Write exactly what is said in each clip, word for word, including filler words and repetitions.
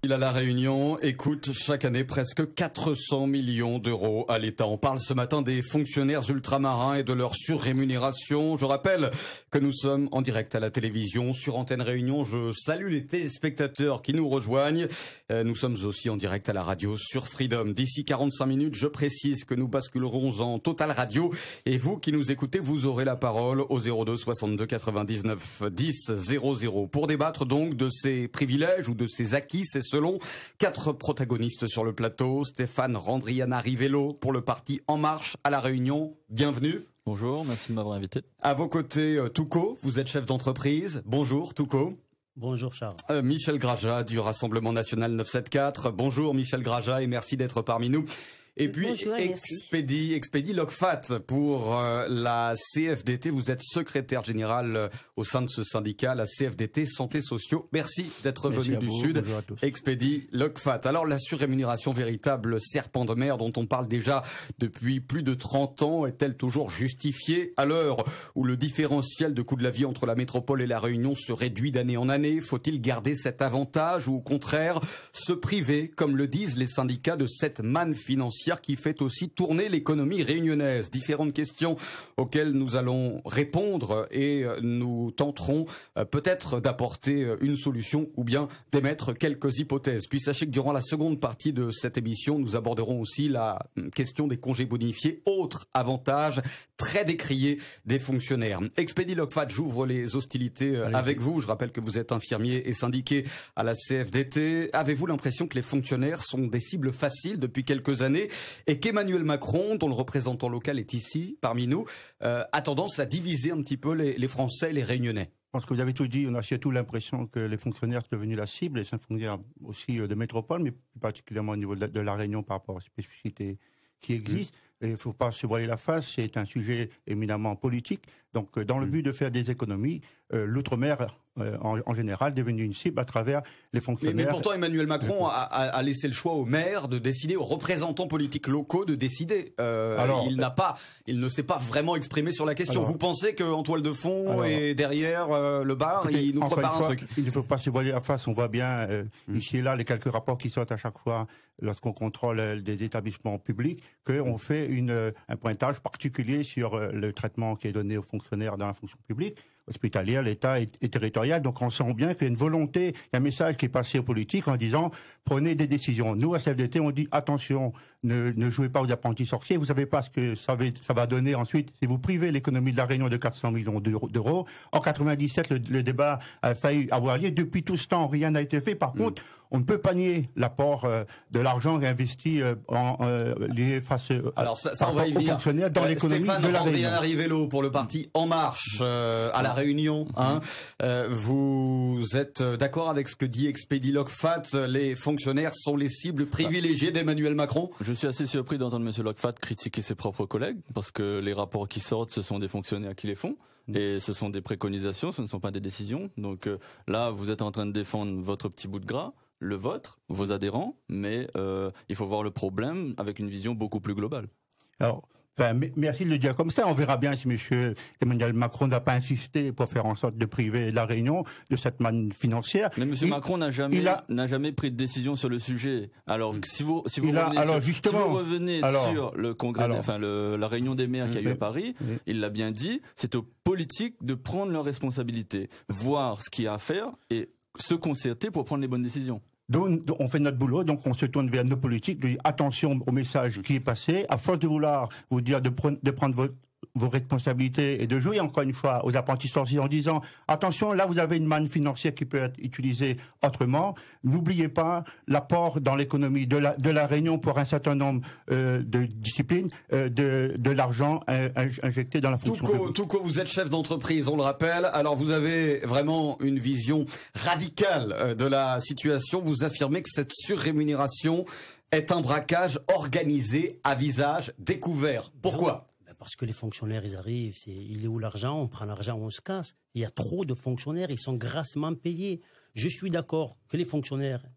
Il a la Réunion et coûte chaque année presque quatre cents millions d'euros à l'État. On parle ce matin des fonctionnaires ultramarins et de leur surrémunération. Je rappelle que nous sommes en direct à la télévision sur Antenne Réunion. Je salue les téléspectateurs qui nous rejoignent. Nous sommes aussi en direct à la radio sur Freedom. D'ici quarante-cinq minutes, je précise que nous basculerons en Total Radio. Et vous qui nous écoutez, vous aurez la parole au zéro deux soixante-deux quatre-vingt-dix-neuf dix zéro zéro pour débattre donc de ces privilèges ou de ces acquis. C'est selon quatre protagonistes sur le plateau. Stéphane Randriana Rivello pour le parti En Marche à La Réunion. Bienvenue. Bonjour, merci de m'avoir invité. À vos côtés, Touko, vous êtes chef d'entreprise. Bonjour Touko. Bonjour Charles. Euh, Michel Graja du Rassemblement National neuf cent soixante-quatorze. Bonjour Michel Graja et merci d'être parmi nous. Et puis Bonjour, Expédie, Expédie Locfat pour euh, la C F D T. Vous êtes secrétaire général euh, au sein de ce syndicat, la C F D T Santé Sociaux. Merci d'être venu du vous. Sud. Bonjour à tous. Expédie Locfat. Alors la surrémunération, véritable serpent de mer dont on parle déjà depuis plus de trente ans, est-elle toujours justifiée à l'heure où le différentiel de coût de la vie entre la métropole et la Réunion se réduit d'année en année? Faut-il garder cet avantage ou au contraire se priver, comme le disent les syndicats, de cette manne financière qui fait aussi tourner l'économie réunionnaise? Différentes questions auxquelles nous allons répondre et nous tenterons peut-être d'apporter une solution ou bien d'émettre quelques hypothèses. Puis sachez que durant la seconde partie de cette émission, nous aborderons aussi la question des congés bonifiés, autre avantage très décrié des fonctionnaires. Expédie Locfat, j'ouvre les hostilités Allez, avec vous. Je rappelle que vous êtes infirmier et syndiqué à la C F D T. Avez-vous l'impression que les fonctionnaires sont des cibles faciles depuis quelques années et qu'Emmanuel Macron, dont le représentant local est ici, parmi nous, euh, a tendance à diviser un petit peu les, les Français et les Réunionnais? Je pense que vous avez tout dit. On a surtout l'impression que les fonctionnaires sont devenus la cible, et c'est un fonctionnaire aussi de métropole, mais plus particulièrement au niveau de la, de la Réunion par rapport aux spécificités qui existent. Mmh. Il ne faut pas se voiler la face, c'est un sujet éminemment politique. Donc, dans le but de faire des économies, euh, l'outre-mer, euh, en, en général, est devenu une cible à travers les fonctionnaires. Mais, mais pourtant, Emmanuel Macron a, a, a laissé le choix aux maires de décider, aux représentants politiques locaux de décider. Euh, alors, il n'a pas, il ne s'est pas vraiment exprimé sur la question. Alors, vous pensez qu'en toile de fond alors, et derrière euh, le bar, écoutez, il nous prépare un fois, truc? Il ne faut pas se voiler la face. On voit bien euh, mmh. ici et là les quelques rapports qui sortent à chaque fois lorsqu'on contrôle euh, des établissements publics qu'on fait une, un pointage particulier sur euh, le traitement qui est donné aux fonctionnaires dans la fonction publique, hospitalière, l'État et, et territorial. Donc on sent bien qu'il y a une volonté, il y a un message qui est passé aux politiques en disant prenez des décisions. Nous, à C F D T, on dit attention, ne, ne jouez pas aux apprentis sorciers. Vous savez pas ce que ça va, ça va donner ensuite si vous privez l'économie de la Réunion de quatre cents millions d'euros. En quatre-vingt-dix-sept, le, le débat a failli avoir lieu. Depuis tout ce temps, rien n'a été fait. Par mmh. contre, on ne peut pas nier l'apport euh, de l'argent investi euh, en euh, lié face euh, Alors ça, ça on va y venir. Fonctionnaires dans euh, l'économie de la Réunion. Stéphane Rivello pour le parti En Marche euh, à la Réunion. Hein. Euh, vous êtes d'accord avec ce que dit Expédie Locfat? Les fonctionnaires sont les cibles privilégiées d'Emmanuel Macron? Je suis assez surpris d'entendre M. Locfat critiquer ses propres collègues, parce que les rapports qui sortent, ce sont des fonctionnaires qui les font. Et ce sont des préconisations, ce ne sont pas des décisions. Donc euh, là, vous êtes en train de défendre votre petit bout de gras, le vôtre, vos adhérents, mais euh, il faut voir le problème avec une vision beaucoup plus globale. Alors, enfin, merci de le dire comme ça. On verra bien si M. Emmanuel Macron n'a pas insisté pour faire en sorte de priver la Réunion de cette manne financière. Mais M. Il, Macron n'a jamais, a, n'a jamais pris de décision sur le sujet. Alors, si vous, si vous a, revenez, alors, sur, justement, si vous revenez alors, sur le congrès, alors, enfin, le, la réunion des maires qui a eu à Paris, oui. il l'a bien dit, c'est aux politiques de prendre leurs responsabilités, voir ce qu'il y a à faire et se concerter pour prendre les bonnes décisions. Donc, on fait notre boulot, donc on se tourne vers nos politiques, de dire attention au message qui est passé, à force de vouloir vous dire de, pre- de prendre votre vos responsabilités et de jouer encore une fois aux apprentis sorciers en disant attention, là vous avez une manne financière qui peut être utilisée autrement. N'oubliez pas l'apport dans l'économie de la de la Réunion pour un certain nombre euh, de disciplines euh, de de l'argent euh, injecté dans la fonction Touko, publique. Touko, vous êtes chef d'entreprise, on le rappelle. Alors vous avez vraiment une vision radicale de la situation. Vous affirmez que cette surrémunération est un braquage organisé à visage découvert. Pourquoi ? Parce que les fonctionnaires, ils arrivent, c'est, il est où l'argent? On prend l'argent, on se casse. Il y a trop de fonctionnaires, ils sont grassement payés. Je suis d'accord que les fonctionnaires,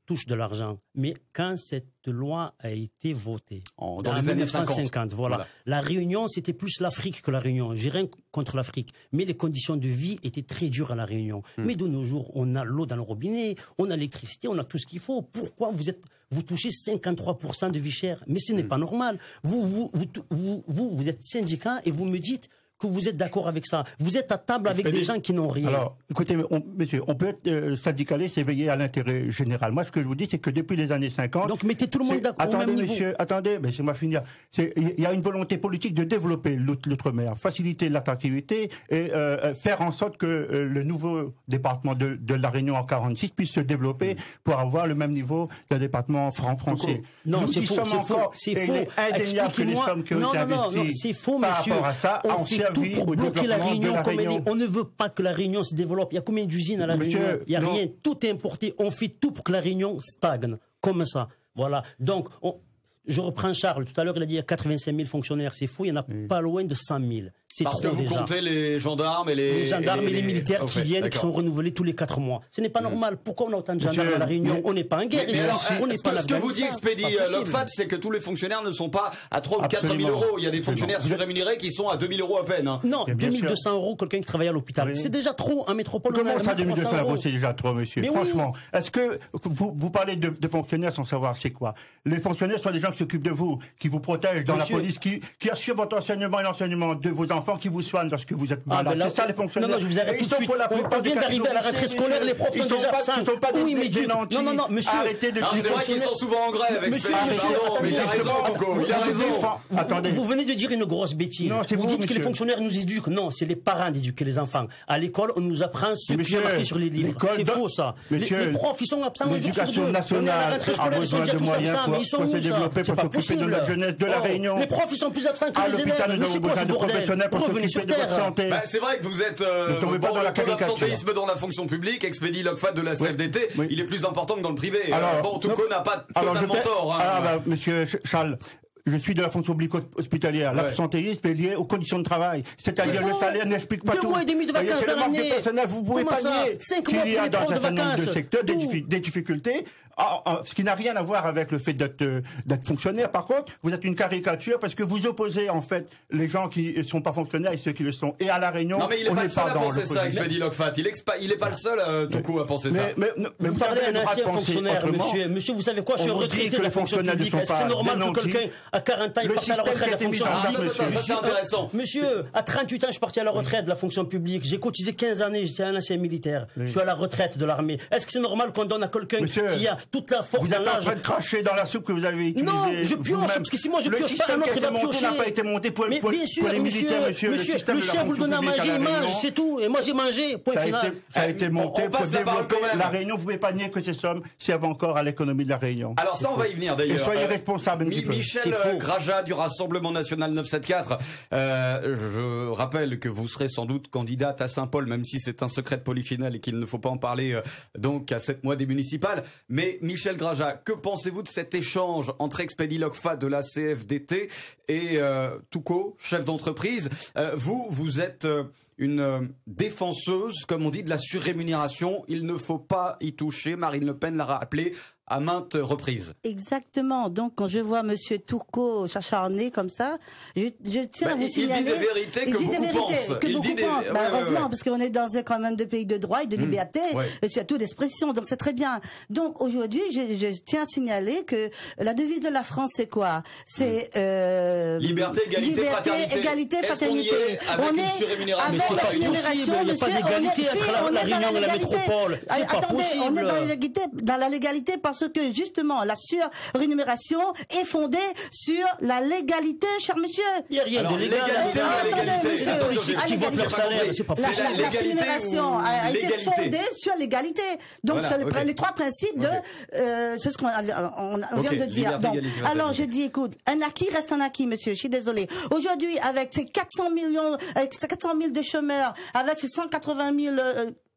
touche de l'argent. Mais quand cette loi a été votée, en, dans les années cinquante, voilà, voilà. La Réunion, c'était plus l'Afrique que la Réunion. J'ai rien contre l'Afrique, mais les conditions de vie étaient très dures à la Réunion. Hmm. Mais de nos jours, on a l'eau dans le robinet, on a l'électricité, on a tout ce qu'il faut. Pourquoi vous êtes, vous touchez cinquante-trois pour cent de vie chère? Mais ce n'est hmm. pas normal. Vous, vous, vous, vous, vous, vous êtes syndicat et vous me dites que vous êtes d'accord avec ça. Vous êtes à table avec des gens qui n'ont rien. Alors, écoutez, on, monsieur, on peut être euh, syndicaliste et veiller à l'intérêt général. Moi, ce que je vous dis, c'est que depuis les années cinquante... Donc, mettez tout le monde d'accord au même Attendez, niveau. monsieur, attendez, mais c'est moi finir. Il y a une volonté politique de développer l'outre-mer, faciliter l'attractivité et euh, faire en sorte que euh, le nouveau département de, de la Réunion en quarante-six puisse se développer mmh. pour avoir le même niveau d'un département franc français. Non, c'est faux, c'est faux, c'est faux. Il est indéniable que les sommes qui ont été investies par rapport à ça, on tout pour bloquer la Réunion, la comme elle est. On ne veut pas que la Réunion se développe. Il y a combien d'usines à la Monsieur, Réunion? Il n'y a non. rien. Tout est importé. On fait tout pour que la Réunion stagne. Comme ça. Voilà. Donc, on... je reprends Charles. Tout à l'heure, il a dit qu'il y a quatre-vingt-cinq mille fonctionnaires. C'est fou. Il y en a oui. pas loin de cent mille. C'est Parce trop que vous déjà. comptez les gendarmes et les... Les gendarmes et les, et les militaires okay, qui viennent et qui sont renouvelés tous les quatre mois. Ce n'est pas normal. Pourquoi on a autant de gendarmes Monsieur, à la Réunion? mais, On n'est pas en guerre. Mais, mais alors, on n'est ce, pas que, ce que vous dit Expédie Lokfat, c'est que tous les fonctionnaires ne sont pas à trois ou quatre mille euros. Il y a des fonctionnaires surrémunérés qui sont à deux mille euros à peine. Hein. Non, deux mille deux cents euros, quelqu'un qui travaille à l'hôpital. Oui. C'est déjà trop en métropole. Comment ça, deux mille deux cents euros, c'est déjà trop, monsieur? Mais franchement, oui. est-ce que vous, vous parlez de, de fonctionnaires sans savoir c'est quoi? Les fonctionnaires sont des gens qui s'occupent de vous, qui vous protègent dans monsieur. la police, qui, qui assurent votre enseignement et l'enseignement de vos enfants, qui vous soignent lorsque vous êtes malade. C'est ça les fonctionnaires. Non, non, je vous arrête tout de suite. On vient d'arriver à la rentrée scolaire, les profs sont déjà absents. Ils ne sont pas oui, mais des nantis. Non, non, non, monsieur. Arrêtez de dire. C'est vrai qu'ils sont souvent en grève avec monsieur, monsieur, pardon, mais il a raison, Foucault. Il a raison. Attendez. Vous venez de dire une grosse bêtise. Non, vous, vous dites que les fonctionnaires nous éduquent. Non, c'est les parents d'éduquer les enfants. À l'école, on nous apprend ce qui est marqué sur les livres. C'est faux, ça. Les profs, ils sont absents. L'éducation nationale a besoin de moyens pour se développer, pour s'occuper de notre jeunesse, de la Réunion. Les profs, ils sont plus absents que les élèves. Nous avons besoin de professionnels pour s'occuper de votre santé. C'est vrai que vous êtes dans la l'absentéisme dans la fonction publique. Expédie Lokfat de la C F D T, il est plus important que dans le privé. Bon, Touko n'a pas totalement tort. Monsieur Charles, je suis de la fonction publique hospitalière. Ouais. L'absentéisme est lié aux conditions de travail. C'est-à-dire le salaire n'explique pas Deux tout. Deux mois et demi de vacances dans l'année. Vous pouvez pas nier qu'il y a dans un certain nombre de secteurs des, des difficultés. Ah, ah, ce qui n'a rien à voir avec le fait d'être d'être fonctionnaire. Par contre, vous êtes une caricature parce que vous opposez en fait les gens qui ne sont pas fonctionnaires et ceux qui le sont. Et à la Réunion, non mais il est on pas le seul pas à penser ça, Expédie Lokfat. Il est pas, il est pas le seul euh, tout coup à penser mais, ça. Mais, mais, mais vous, vous parlez d'un ancien fonctionnaire, monsieur. Monsieur, vous savez quoi? Je suis retraité de la fonction publique. Est-ce que c'est normal que quelqu'un à quarante ans il parte à la retraite de la fonction publique? Ça c'est intéressant. Monsieur, à trente-huit ans, je suis parti à la retraite de la fonction publique. J'ai cotisé quinze années. J'étais un ancien militaire. Je suis à la retraite de l'armée. Est-ce que c'est normal qu'on donne à quelqu'un qui a toute la force de l'âge? Dans la soupe que vous avez utilisée. Non, je pioche, parce que si moi je pioche pas, un autre il va piocher. Le n'a pas été monté pour, mais pour, bien sûr, pour les monsieur, militaires, monsieur. Monsieur, le, le chien, vous le donnez à manger, il mange, c'est tout. Et moi j'ai mangé, point ça final. A été, ça a été monté on pour la, développer la Réunion. Vous ne pouvez pas nier que ces sommes servent encore à l'économie de la Réunion. Alors ça, on va y venir d'ailleurs. Et soyez responsables un petit peu. Michel Graja du Rassemblement National neuf cent soixante-quatorze. Euh, je rappelle que vous serez sans doute candidate à Saint-Paul, même si c'est un secret de polichinelle et qu'il ne faut pas en parler euh, donc à sept mois des municipales. Mais Michel Graja, que pensez-vous de cet échange entre Expédie Lokfat de la C F D T et euh, Touko, chef d'entreprise? euh, Vous, vous êtes euh, une euh, défenseuse, comme on dit, de la surrémunération. Il ne faut pas y toucher. Marine Le Pen l'a rappelé à maintes reprises. Exactement. Donc, quand je vois Monsieur Touko s'acharner comme ça, je, je tiens bah, à vous il signaler... Il dit des vérités il que dit beaucoup des vérités pensent. Que il beaucoup dit des... pensent. Bah, ouais, heureusement, ouais, ouais. parce qu'on est dans un, quand même de pays de droit et de liberté, mmh, ouais. et surtout d'expression. Donc, c'est très bien. Donc, aujourd'hui, je, je tiens à signaler que la devise de la France, c'est quoi? C'est... Euh, liberté, égalité, liberté, fraternité. égalité, fraternité. Est avec on une est surrémunération. avec la rémunération, il n'y a pas d'égalité entre la Réunion et la métropole. C'est pas possible. On est dans l'égalité, dans la légalité parce que, justement, la sur rémunération est fondée sur la légalité, cher monsieur. Il n'y a rien Alors, de légal. L'égalité, ah, l'égalité. Monsieur, Attention, qui votent leur salaire, c'est pas la, possible. la, la rémunération a, a été fondée sur l'égalité. Donc, voilà, sur les, okay. les trois principes de, okay. euh, c'est ce qu'on on, on okay. vient de dire. Liberté, Donc, égalité, alors, je dis, écoute, un acquis reste un acquis, monsieur. Je suis désolé. Aujourd'hui, avec ces quatre cents millions, avec ces quatre cent mille de chômeurs, avec ces cent quatre-vingt mille, euh,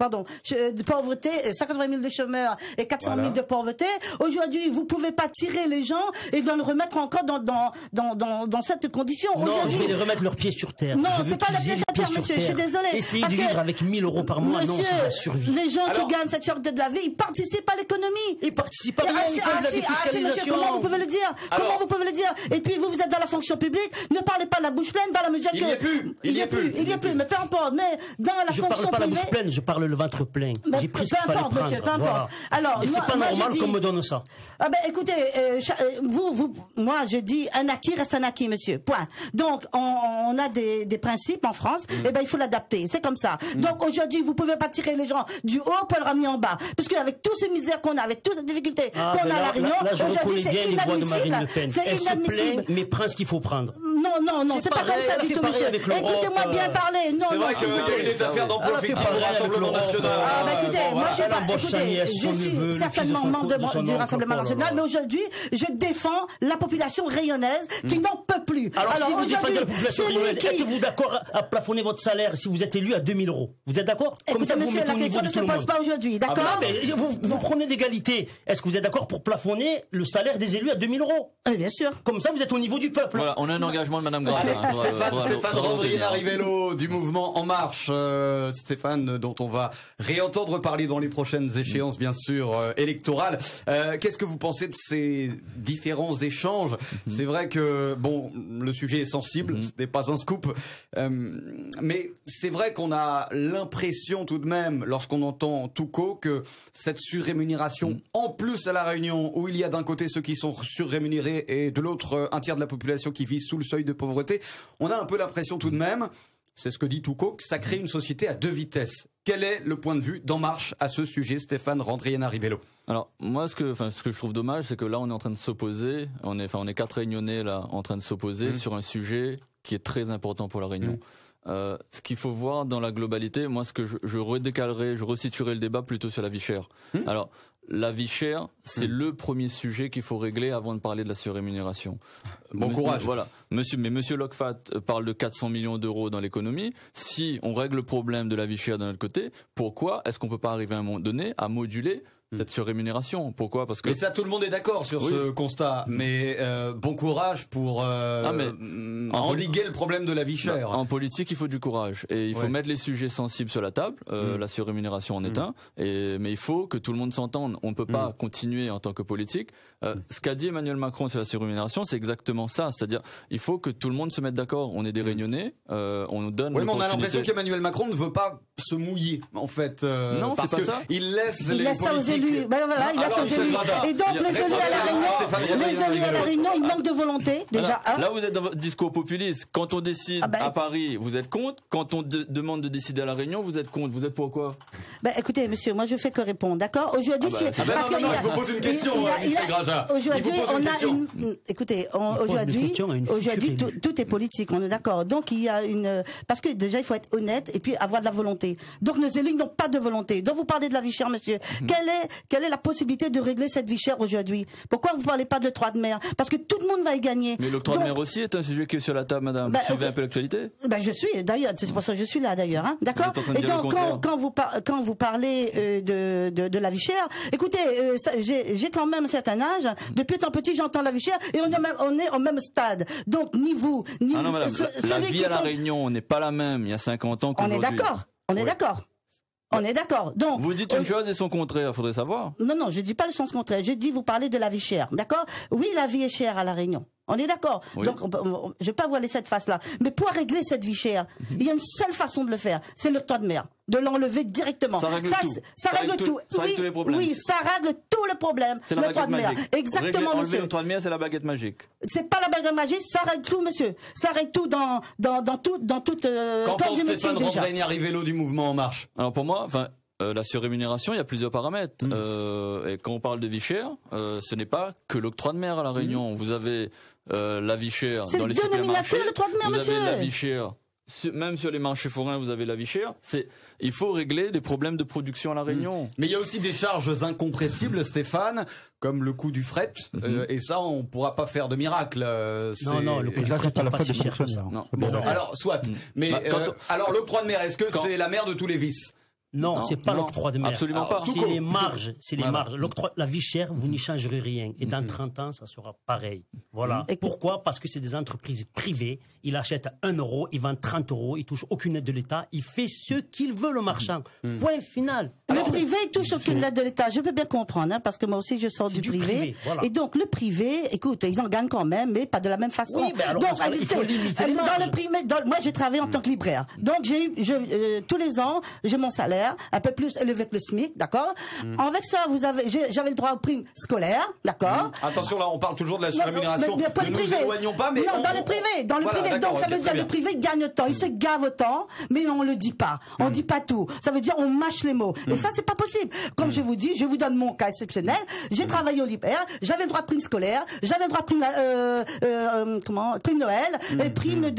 pardon, de pauvreté, cinquante-vingt mille de chômeurs et quatre cent mille voilà. de pauvreté. Aujourd'hui, vous pouvez pas tirer les gens et de les remettre encore dans dans dans dans, dans cette condition. Non, je vais les remettre leurs pieds sur terre. Non, je c'est pas la pied sur terre, monsieur. Je suis désolé. Essayez de vivre avec mille euros par mois, monsieur, non, c'est la survie. Les gens Alors, qui gagnent cette sorte de la vie, ils participent à l'économie. Ils participent à rien, ah, ils font de la défiscalisation. Ah, monsieur, comment vous pouvez le dire? Alors, comment vous pouvez le dire? Et puis vous, vous êtes dans la fonction publique. Ne parlez pas de la bouche pleine dans la mesure il que n'y est plus. Il n'y est plus. Il n'y est plus. Mais peu importe. Mais dans la je fonction parle pas privée, la bouche pleine, je parle le ventre plein. J'ai pris ce qu'il fallait prendre. Monsieur, peu importe. Voilà. Alors, et c'est pas moi, normal dis, qu'on me donne ça. Ah ben écoutez, euh, vous, vous, moi je dis un acquis reste un acquis, monsieur. Point. Donc on, on a des, des principes en France. Mm. Et ben il faut l'adapter. C'est comme ça. Mm. Donc aujourd'hui vous pouvez pas tirer les gens du haut pour le ramener en bas, parce qu'avec toutes ces misères qu'on a, avec toutes ces difficultés ah, qu'on a à la Réunion, aujourd'hui c'est inadmissible. C'est inadmissible. Mais prends ce qu'il faut prendre. Non, non, non, c'est pas comme ça du tout, monsieur. Écoutez-moi bien parler. Non, c'est non, vrai qu'il y a eu des affaires d'emploi fictif au Rassemblement National. Ah, bah écoutez, moi je suis pas, écoutez, je suis certainement membre du Rassemblement National, mais aujourd'hui, je défends la population rayonnaise qui n'en peut plus. Alors, si vous défendez la population rayonnaise, êtes-vous d'accord à plafonner votre salaire si vous êtes élu à deux mille euros? Vous êtes d'accord? Comme ça, monsieur, la question ne se pose pas aujourd'hui, d'accord? Vous, vous prenez l'égalité. Est-ce que vous êtes d'accord pour plafonner le salaire des élus à deux mille euros? Oui, bien sûr. Comme ça, vous êtes au niveau du peuple. Voilà, on a un engagement de Madame Grave. Hein. Stéphane, Stéphane Randriena-Rivello du mouvement En Marche. Euh, Stéphane, dont on va réentendre parler dans les prochaines échéances, bien sûr, euh, électorales. Euh, Qu'est-ce que vous pensez de ces différents échanges? Mm-hmm. C'est vrai que, bon, le sujet est sensible, mm-hmm. ce n'est pas un scoop, euh, mais c'est vrai qu'on a l'impression tout de même, lorsqu'on entend Touko, que cette surrémunération, mm-hmm. en plus à La Réunion, où il y a d'un côté ceux qui sont surrémunérés et de l'autre un tiers de la population qui vit sous le seuil de pauvreté, on a un peu l'impression tout de même, c'est ce que dit Touko, que ça crée une société à deux vitesses. Quel est le point de vue d'En Marche à ce sujet, Stéphane Randriena-Rivello? Alors moi, ce que, enfin, ce que je trouve dommage, c'est que là, on est en train de s'opposer. On est, enfin, on est quatre Réunionnais là, en train de s'opposer mmh. sur un sujet qui est très important pour la Réunion. Mmh. Euh, ce qu'il faut voir dans la globalité, moi, ce que je, je redécalerais, je resituerais le débat plutôt sur la vie chère. Mmh. Alors, la vie chère, c'est mmh. le premier sujet qu'il faut régler avant de parler de la surrémunération. Bon M- courage. Voilà. Monsieur, mais Monsieur Lokfat parle de quatre cents millions d'euros dans l'économie. Si on règle le problème de la vie chère de notre côté, pourquoi est-ce qu'on peut pas arriver à un moment donné à moduler cette surrémunération? Pourquoi? Parce que et ça, tout le monde est d'accord sur oui. ce constat. Mais euh, bon courage pour euh, ah, mais, endiguer le problème de la vie chère. Bah, en politique, il faut du courage et il faut ouais. mettre les sujets sensibles sur la table. Euh, mmh. La surrémunération en est mmh. un. Et mais il faut que tout le monde s'entende. On ne peut pas mmh. continuer en tant que politique. Euh, mmh. Ce qu'a dit Emmanuel Macron sur la surrémunération, c'est exactement ça. C'est-à-dire, il faut que tout le monde se mette d'accord. On est des Réunionnais. Euh, on nous donne. Oui, mais on a l'impression qu'Emmanuel Macron ne veut pas se mouiller, en fait. Euh, non, parce c'est pas que ça. Il laisse il les laisse politiques. Ben voilà, il a son élus. Et donc les élus à la Réunion, les élus à la Réunion, ils manquent de volonté déjà. Alors, là, vous êtes dans votre discours populiste. Quand on décide ah ben, à Paris, vous êtes contre. Quand on de, demande de décider à la Réunion, vous êtes contre. Vous êtes pour quoi? Ben écoutez, monsieur, moi je fais que répondre, d'accord? Aujourd'hui, ah ben, si, ah ben, parce non, non, non, il vous pose une question, Michel Graja. Aujourd'hui, on a une. Écoutez, aujourd'hui, aujourd'hui, tout est politique. On est d'accord. Donc il y a une. Parce que déjà, il faut être honnête et puis avoir de la volonté. Donc nos élus n'ont pas de volonté. Donc vous parlez de la vie chère, monsieur. Quelle est quelle est la possibilité de régler cette vie chère aujourd'hui? Pourquoi vous parlez pas de l'octroi de mer? Parce que tout le monde va y gagner. Mais l'octroi de mer aussi est un sujet qui est sur la table, madame. Bah, vous suivez euh, un peu l'actualité? Bah, je suis, d'ailleurs, c'est pour ça que je suis là, d'ailleurs, hein. D'accord? Et donc, quand, quand vous par, quand vous parlez, euh, de, de, de la vie chère, écoutez, euh, j'ai, j'ai quand même un certain âge. Depuis tant petit, j'entends la vie chère et on est même, on est au même stade. Donc, ni vous, ni, ah non, madame, ce, la, la vie à la sont... Réunion n'est pas la même il y a cinquante ans qu'aujourd'hui. On est d'accord. On est oui. d'accord. On est d'accord. Donc, vous dites une euh, chose et son contraire, il faudrait savoir. Non, non, je dis pas le sens contraire. Je dis, vous parlez de la vie chère, d'accord? Oui, la vie est chère à la Réunion. On est d'accord. Oui. Donc, on, on, je vais pas voiler cette face-là. Mais pour régler cette vie chère, mm-hmm. il y a une seule façon de le faire. C'est l'octroi de mer. De l'enlever directement. Ça règle ça, tout. Ça, ça règle tout. tout. Ça oui, règle tous les problèmes. Oui, ça règle tout le problème. C'est la baguette magique. Exactement, Régler, monsieur. L'octroi de mer, c'est la baguette magique. C'est pas la baguette magique, ça règle tout, monsieur. Ça règle tout dans, dans, dans tout, dans toute, euh, Qu'en pense Stéphane Randriena-Rivello du mouvement En Marche? Alors, pour moi, enfin, Euh, la surrémunération, il y a plusieurs paramètres. Mmh. Euh, et quand on parle de vie chère, euh, ce n'est pas que l'octroi de mer à la Réunion. Mmh. Vous avez euh, la vie chère dans les supermarchés. L'octroi de mer, vous monsieur. avez la vie chère. Même sur les marchés forains, vous avez la vie chère. C'est, il faut régler des problèmes de production à la Réunion. Mmh. Mais il y a aussi des charges incompressibles, Stéphane, comme le coût du fret. Mmh. Euh, et ça, on pourra pas faire de miracle. Euh, non, non, le coût du fret, c'est pas si cher que ça. Non. Bon, bon, alors, soit. Mmh. Mais bah, euh, on... alors, l'octroi de mer, est-ce que quand... c'est la mère de tous les vices? Non, Non, c'est pas non, l'octroi de mer. absolument pas. C'est les marges, c'est les Voilà. marges. L'octroi, la vie chère, vous n'y changerez rien. Et dans trente ans, ça sera pareil. Voilà. Et Pourquoi? Parce que c'est des entreprises privées. Il achète à un euro, il vend trente euros, il touche aucune aide de l'État. Il fait ce qu'il veut, le marchand. Point final. Le privé touche aucune aide de l'État. Je peux bien comprendre, hein, parce que moi aussi je sors C'est du, du privé. privé, voilà. Et donc le privé, écoute, ils en gagnent quand même, mais pas de la même façon. Oui, mais alors, donc, parce qu'il faut limiter les dans marges. le privé, dans- moi j'ai travaillé en tant que libraire. Donc j'ai eu, je, euh, tous les ans, j'ai mon salaire un peu plus élevé que le SMIC, d'accord. Avec ça, vous avez, j'ai- j'avais le droit aux primes scolaires, d'accord. Attention, là, on parle toujours de la surrémunération. Mais- mais pour ne le nous privé. éloignons pas, mais non, on- dans le privé, dans le Voilà, privé. d'accord, Donc ça ok, veut dire très le bien. privé gagne autant, il se gave autant, mais on le dit pas. On dit pas tout. Ça veut dire on mâche les mots. Et ça c'est pas possible. Comme je vous dis, je vous donne mon cas exceptionnel. J'ai travaillé au Libère, j'avais le droit à prime scolaire, j'avais le droit à prime euh, euh, comment prime Noël et prime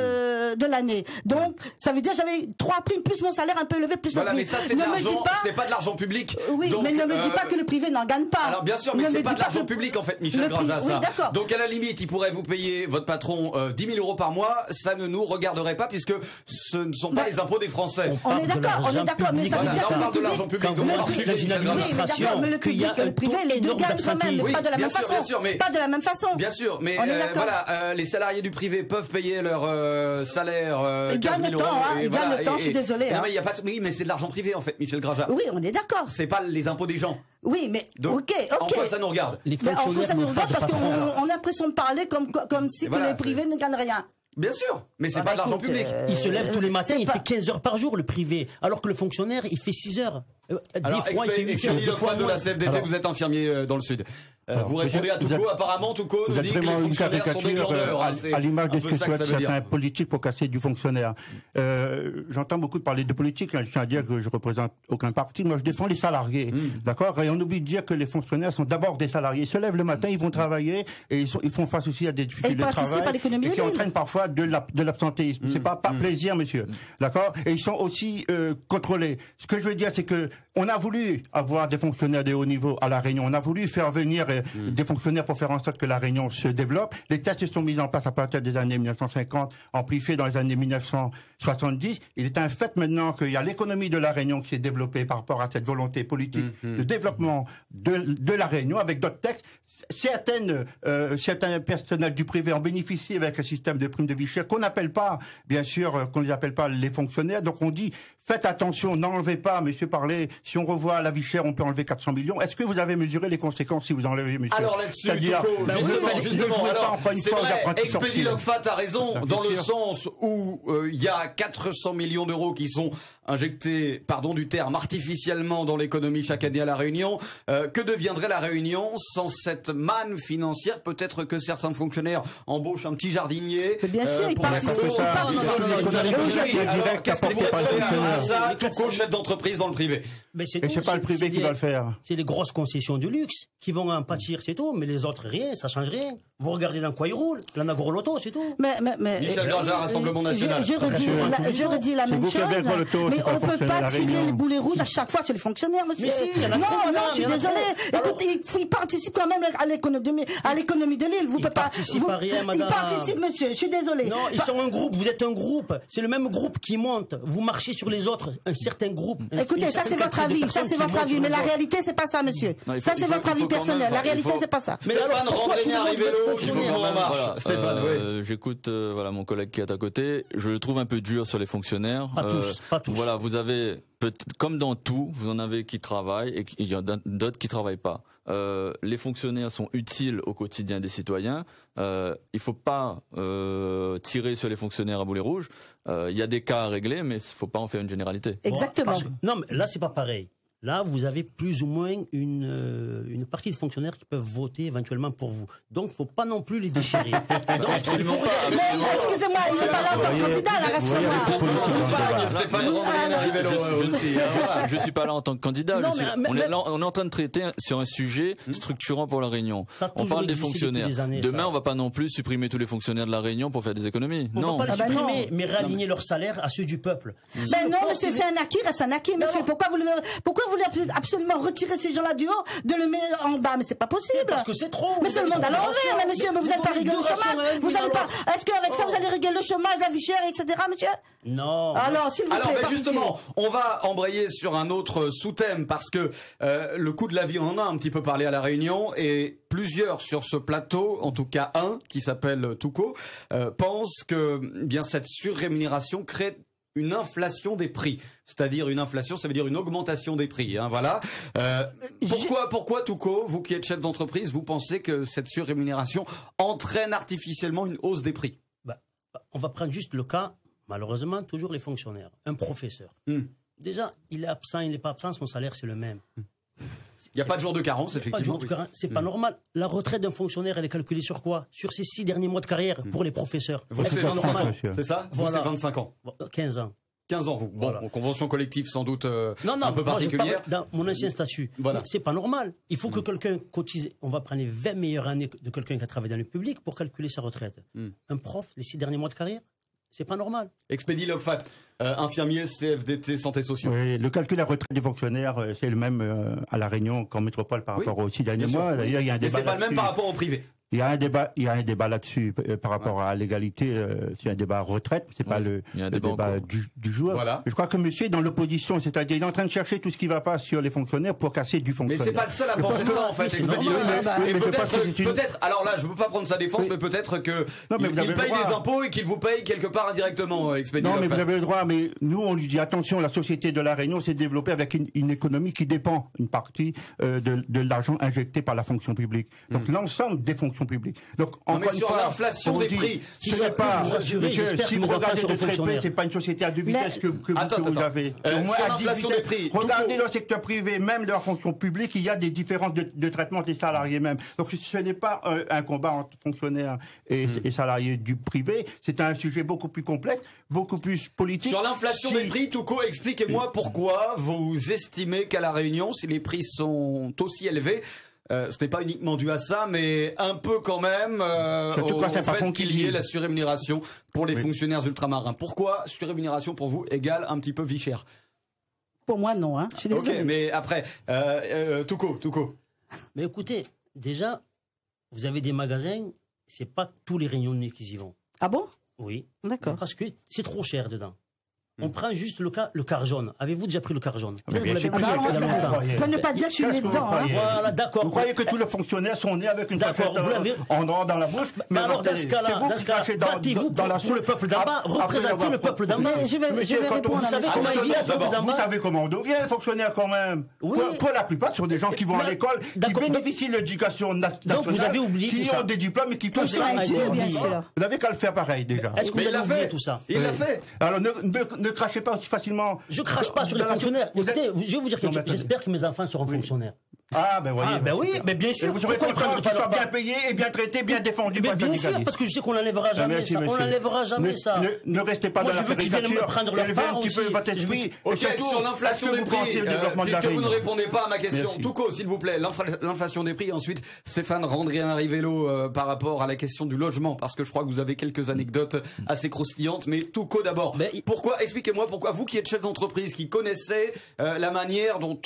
de de l'année. Donc ça veut dire j'avais trois primes plus mon salaire un peu élevé plus Voilà, le mais prix. ça, c'est de Ne me l'argent, dis pas. c'est pas de l'argent public. Oui, Donc, mais ne me dis euh, pas que le privé n'en gagne pas. Alors bien sûr, mais Ne c'est me pas dis de l'argent que- public en fait, Michel Le privé- Granja, oui, ça. d'accord. Donc à la limite, il pourrait vous payer votre patron euh, dix mille euros par mois, ça ne nous regarderait pas puisque ce ne sont pas Bah, les impôts des Français. On parle est de d'accord, on est l'argent d'accord, mais public. ça veut Voilà, dire là, que on le parle de public- l'argent public. quand Donc vous on entrez sujet, dans une Michel Granja. Oui, mais d'accord, mais le qu'il y a public et le un privé, taux les deux énorme gagnent quand même, mais Oui, pas de la bien même sûr, façon. bien sûr, mais- Pas de la même façon. Bien sûr, mais On est euh, d'accord. voilà, euh, les salariés du privé peuvent payer leur euh, salaire euh, Ils quinze gagnent mille le euros. temps, hein, et ils voilà, gagnent le temps, et- je suis et- désolée, Non, hein. mais il y a pas de... Oui, mais c'est de l'argent privé en fait, Michel Granja. Oui, on est d'accord. C'est pas les impôts des gens. Oui, mais Donc, ok, ok. en quoi ça nous regarde? Les Mais en fonctionnaires fait, ça nous n'ont pas regarde de parce qu'on patron. on a l'impression de parler comme, comme si Et que voilà, les privés ne gagnent rien. Bien sûr, mais c'est Ah pas bah de l'argent écoute, public. euh, Il se lève tous les matins, c'est il pas- fait quinze heures par jour, le privé. Alors que le fonctionnaire, il fait six heures. Euh, Alors, des fois, il fait huit heures. Expédie Des fois, de moins. la C F D T, Alors- vous êtes infirmier euh, dans le Sud. Euh, Alors, vous vous répondez êtes- à Touco, vous êtes- apparemment, Touco Vous nous êtes dit que les vraiment une fonctionnaires sont des caricature glandeurs. euh, hein, c'est à l'image un de ce peu que ça que souhaitent ça veut dire. certains politiques pour casser du fonctionnaire. Euh, J'entends beaucoup parler de politique. Hein, je tiens à dire que je représente aucun parti. Moi, je défends les salariés. D'accord. Et on oublie de dire que les fonctionnaires sont d'abord des salariés. Ils se lèvent le matin, ils vont travailler et ils, sont, ils font face aussi à des difficultés de participent travail à l'économie et de qui l'île. entraînent parfois de la- de l'absentéisme. C'est pas par plaisir, monsieur. D'accord. Et ils sont aussi euh, contrôlés. Ce que je veux dire, c'est que on a voulu avoir des fonctionnaires de haut niveau à la Réunion. On a voulu faire venir euh, des fonctionnaires pour faire en sorte que la Réunion se développe. Les tests se sont mis en place à partir des années mille neuf cent cinquante, amplifiés dans les années mille neuf cent soixante-dix. Il est un fait maintenant qu'il y a l'économie de la Réunion qui s'est développée par rapport à cette volonté politique de développement de, de la Réunion avec d'autres textes. Certaines, euh, certains personnels du privé en bénéficient avec un système de primes de vie chère qu'on n'appelle pas, bien sûr, euh, qu'on ne les appelle pas les fonctionnaires. Donc on dit, faites attention, n'enlevez pas, monsieur Parlé, si on revoit la vie chère, on peut enlever quatre cents millions. Est-ce que vous avez mesuré les conséquences si vous enlevez, monsieur? Alors là-dessus, C'est-à-dire, Touco, ben, justement, vous ne justement, jouez pas alors, encore une c'est fois aux vrai, apprentis Expédie sorciers. Locfat a raison, Bien dans le sûr. sens où euh, il y a quatre cents millions d'euros qui sont injectés, pardon du terme, artificiellement dans l'économie chaque année à La Réunion. Euh, que deviendrait La Réunion sans cette manne financière? Peut-être que certains fonctionnaires embauchent un petit jardinier. Mais bien sûr, ils pour la participent, cour. ils ça, participent. non, non, non, non, non, non, Oui, c'est alors, direct qu'est-ce que vous apporté par faites les à fonctionnaires. ça, Les quatre Touco, cents chef d'entreprise dans le privé? Mais c'est Et tout, c'est pas le privé c'est qui des- va le faire. C'est les grosses concessions de luxe qui vont en pâtir, c'est tout. Mais les autres, rien, ça change rien. Vous regardez dans quoi ils roulent. La Nagro Loto, c'est tout. Mais, mais, mais, Michel euh, Granja, Rassemblement je- National. Je, redis, la, je redis la C'est même vous qui avez chose. le droit, le taux, Mais c'est pas on le peut fonctionnaire pas de la tirer Réunion. les boulets rouges à chaque fois sur les fonctionnaires, monsieur. Mais si, il y en a non, trop, non, il y en a je suis trop. désolée. Alors- Écoute, ils, ils participent quand même à l'économie, à l'économie de l'île. Vous Ils pouvez pas. participent vous- à rien, Ils madame. participent, monsieur. Je suis désolée. Non, ils Pas- sont un groupe, vous êtes un groupe. C'est le même groupe qui monte. Vous marchez sur les autres, un certain groupe. un- Écoutez, une ça c'est certaine votre quantité de avis, ça personnes c'est qui votre montent avis, sur mais les la autres. réalité c'est pas ça, monsieur. Non, il faut- Ça c'est il faut- votre il avis faut quand personnel. même- La il réalité faut- c'est pas ça. Mais Stéphane, alors, pourquoi rentrez tout le bien, monde arrivez veut être l'eau, il faut fonctionnaire qu'on en marche. Voilà, Stéphane, euh, oui. j'écoute euh, voilà mon collègue qui est à côté. Je le trouve un peu dur sur les fonctionnaires. Pas tous, pas tous. Voilà, vous avez peut- comme dans tout, vous en avez qui travaillent et qui- il y en a d'autres qui travaillent pas. Euh, les fonctionnaires sont utiles au quotidien des citoyens. Euh, il faut pas euh, tirer sur les fonctionnaires à boulet rouge. Euh, Il y a des cas à régler, mais il faut pas en faire une généralité. Exactement. Parce que- non, mais là, c'est pas pareil. Là, vous avez plus ou moins une, euh, une partie de fonctionnaires qui peuvent voter éventuellement pour vous. Donc, faut pas non plus les déchirer. Donc, Absolument il faut- pas. Mais excusez-moi, il n'est pas là en tant que candidat, la Vous voyez avec les rassure-moi. politiques dans le débat. Stéphane Ah, Randrine, non. arrivez l'eau, Je, euh, je, aussi, je, hein. je suis pas là en tant que candidat. Non, je suis- mais- mais- on, est mais- là, on est en train de traiter un- sur un sujet structurant pour la Réunion. Ça a On toujours parle des existé fonctionnaires. depuis des années, Demain, ça. on va pas non plus supprimer tous les fonctionnaires de la Réunion pour faire des économies. on non. va pas les Ah bah non. supprimer, mais réaligner leur salaire à ceux du peuple. Si Ben le non, peuple, monsieur, il c'est un acquis, reste un acquis, monsieur. alors- Pourquoi vous le, pourquoi vous voulez absolument retirer ces gens-là du haut, de le mettre en bas, mais c'est pas possible. Parce que c'est trop. Mais c'est le monde à l'envers, mais monsieur, mais vous n'allez pas régler le chômage. Vous allez pas. Est-ce qu'avec ça vous allez régler le chômage, la vie chère, et cetera, monsieur? Non. Alors, s'il vous plaît. Alors, mais justement, on va embrayer sur un autre sous-thème parce que euh, le coût de la vie, on en a un petit peu parlé à La Réunion et plusieurs sur ce plateau, en tout cas un qui s'appelle Touko, euh, pense que eh bien cette surrémunération crée une inflation des prix, c'est-à-dire une inflation, ça veut dire une augmentation des prix. Hein, voilà. Euh, pourquoi, pourquoi Touko, vous qui êtes chef d'entreprise, vous pensez que cette surrémunération entraîne artificiellement une hausse des prix? Bah, on va prendre juste le cas, malheureusement, toujours les fonctionnaires. Un professeur. Hmm. Déjà, il est absent, il n'est pas absent, son salaire c'est le même. Hmm. Il n'y a pas de jour de carence, effectivement. Oui. C'est pas mmh. normal. La retraite d'un fonctionnaire, elle est calculée sur quoi? Sur ses six derniers mois de carrière pour les professeurs. Vous, c'est vingt-cinq ans, c'est ça? Vous, c'est vingt-cinq ans. quinze ans. quinze ans, vous. Bon, voilà. Convention collective sans doute euh, non, non, un peu moi, particulière. Dans mon ancien statut. Voilà. C'est pas normal. Il faut que mmh. quelqu'un cotise. On va prendre les vingt meilleures années de quelqu'un qui a travaillé dans le public pour calculer sa retraite. Mmh. Un prof, les six derniers mois de carrière, c'est pas normal. Expédie Lokfat, euh, infirmier, C F D T, santé sociale. Oui, le calcul de la retraite des fonctionnaires, euh, c'est le même euh, à La Réunion qu'en métropole par oui, rapport aux six derniers mois. Oui. Il y a un débat. Mais c'est pas le même par rapport au privé. Il y a un débat, il y a un débat là-dessus euh, par rapport ouais. à l'égalité. Euh, c'est un débat retraite, c'est ouais. pas le, le débat, débat du, du jour. Voilà. Je crois que monsieur est dans l'opposition, c'est-à-dire il est en train de chercher tout ce qui ne va pas sur les fonctionnaires pour casser du fonctionnaire. Mais c'est pas le seul à penser ça en fait. Et peut-être, peut-être. Alors là, je veux pas prendre sa défense, oui. mais peut-être que non, mais il, il paye des impôts et qu'il vous paye quelque part indirectement, Expédie. Non, mais vous avez le droit. Mais nous, on lui dit attention, la société de La Réunion s'est développée avec une, une économie qui dépend une partie euh, de, de l'argent injecté par la fonction publique. Donc mmh. l'ensemble des fonctions publiques. Donc non, mais sur l'inflation des prix, ce n'est pas, monsieur, si vous regardez de très près, c'est pas une société à deux vitesses que, que, attends, que vous attends. avez. Euh, sur l'inflation des prix, regardez le secteur privé, même de la fonction publique, il y a des différences de, de traitement des salariés même. Donc ce n'est pas euh, un combat entre fonctionnaires et, mmh. et salariés du privé, c'est un sujet beaucoup plus complexe, beaucoup plus politique. Sur l'inflation si... des prix, Touko, expliquez-moi pourquoi vous estimez qu'à La Réunion, si les prix sont aussi élevés, Euh, ce n'est pas uniquement dû à ça, mais un peu quand même euh, au, au fait qu'il y ait la surrémunération pour les oui. fonctionnaires ultramarins. Pourquoi surrémunération pour vous égale un petit peu vie chère? Pour moi, non. Hein. Je suis désolé. Ok, mais après, euh, euh, Touko, Touko. Mais écoutez, déjà, vous avez des magasins, c'est pas tous les Réunionnais qui y vont. Ah bon? Oui. D'accord. Parce que c'est trop cher dedans. On prend juste le cas, le quart jaune. Avez-vous déjà pris le quart jaune? Pour ne pas dire que je suis né dedans. Hein. Voilà, d'accord. Vous croyez que tous les fonctionnaires sont nés avec une cachette en dehors dans la bouche? Mais alors, dans ce cas-là, dans ce cas-là, battez-vous pour le peuple d'en bas, représentez le peuple d'en bas. Je vais, je vais répondre. Vous savez comment il vient, le peuple d'en bas? Vous savez comment on devient les fonctionnaires quand même? Pour la plupart, ce sont des gens qui vont à l'école, qui bénéficient de l'éducation nationale, vous avez oublié qui ont des diplômes et qui peuvent s'étudier, bien sûr. Vous n'avez qu'à le faire pareil déjà. Est-ce que vous avez oublié tout ça? Il l'a fait. Alors ne crachez pas aussi facilement. Je crache pas sur les fonctionnaires. Écoutez, je vais vous dire quelque chose. J'espère que mes enfants seront oui. fonctionnaires. Ah ben voyez. Ah ben oui, mais bien sûr. Et vous serez content qu'ils soient bien payés et bien traités, bien défendus. Mais bien sûr, parce que je sais qu'on n'enlèvera jamais merci, ça. Monsieur. On n'enlèvera jamais ne, ça. Ne, ne restez pas Moi, dans la caricature. Je veux qu'ils viennent me prendre leur part un petit peu votre esprit. Ok, sur l'inflation des prix, euh, puisque vous ne répondez pas à ma question. Touko, s'il vous plaît, l'inflation des prix. Ensuite, Stéphane Randrian-Rivello euh, par rapport à la question du logement, parce que je crois que vous avez quelques anecdotes assez croustillantes. Mais Touko d'abord. Pourquoi? Expliquez-moi pourquoi vous qui êtes chef d'entreprise, qui connaissez euh, la manière dont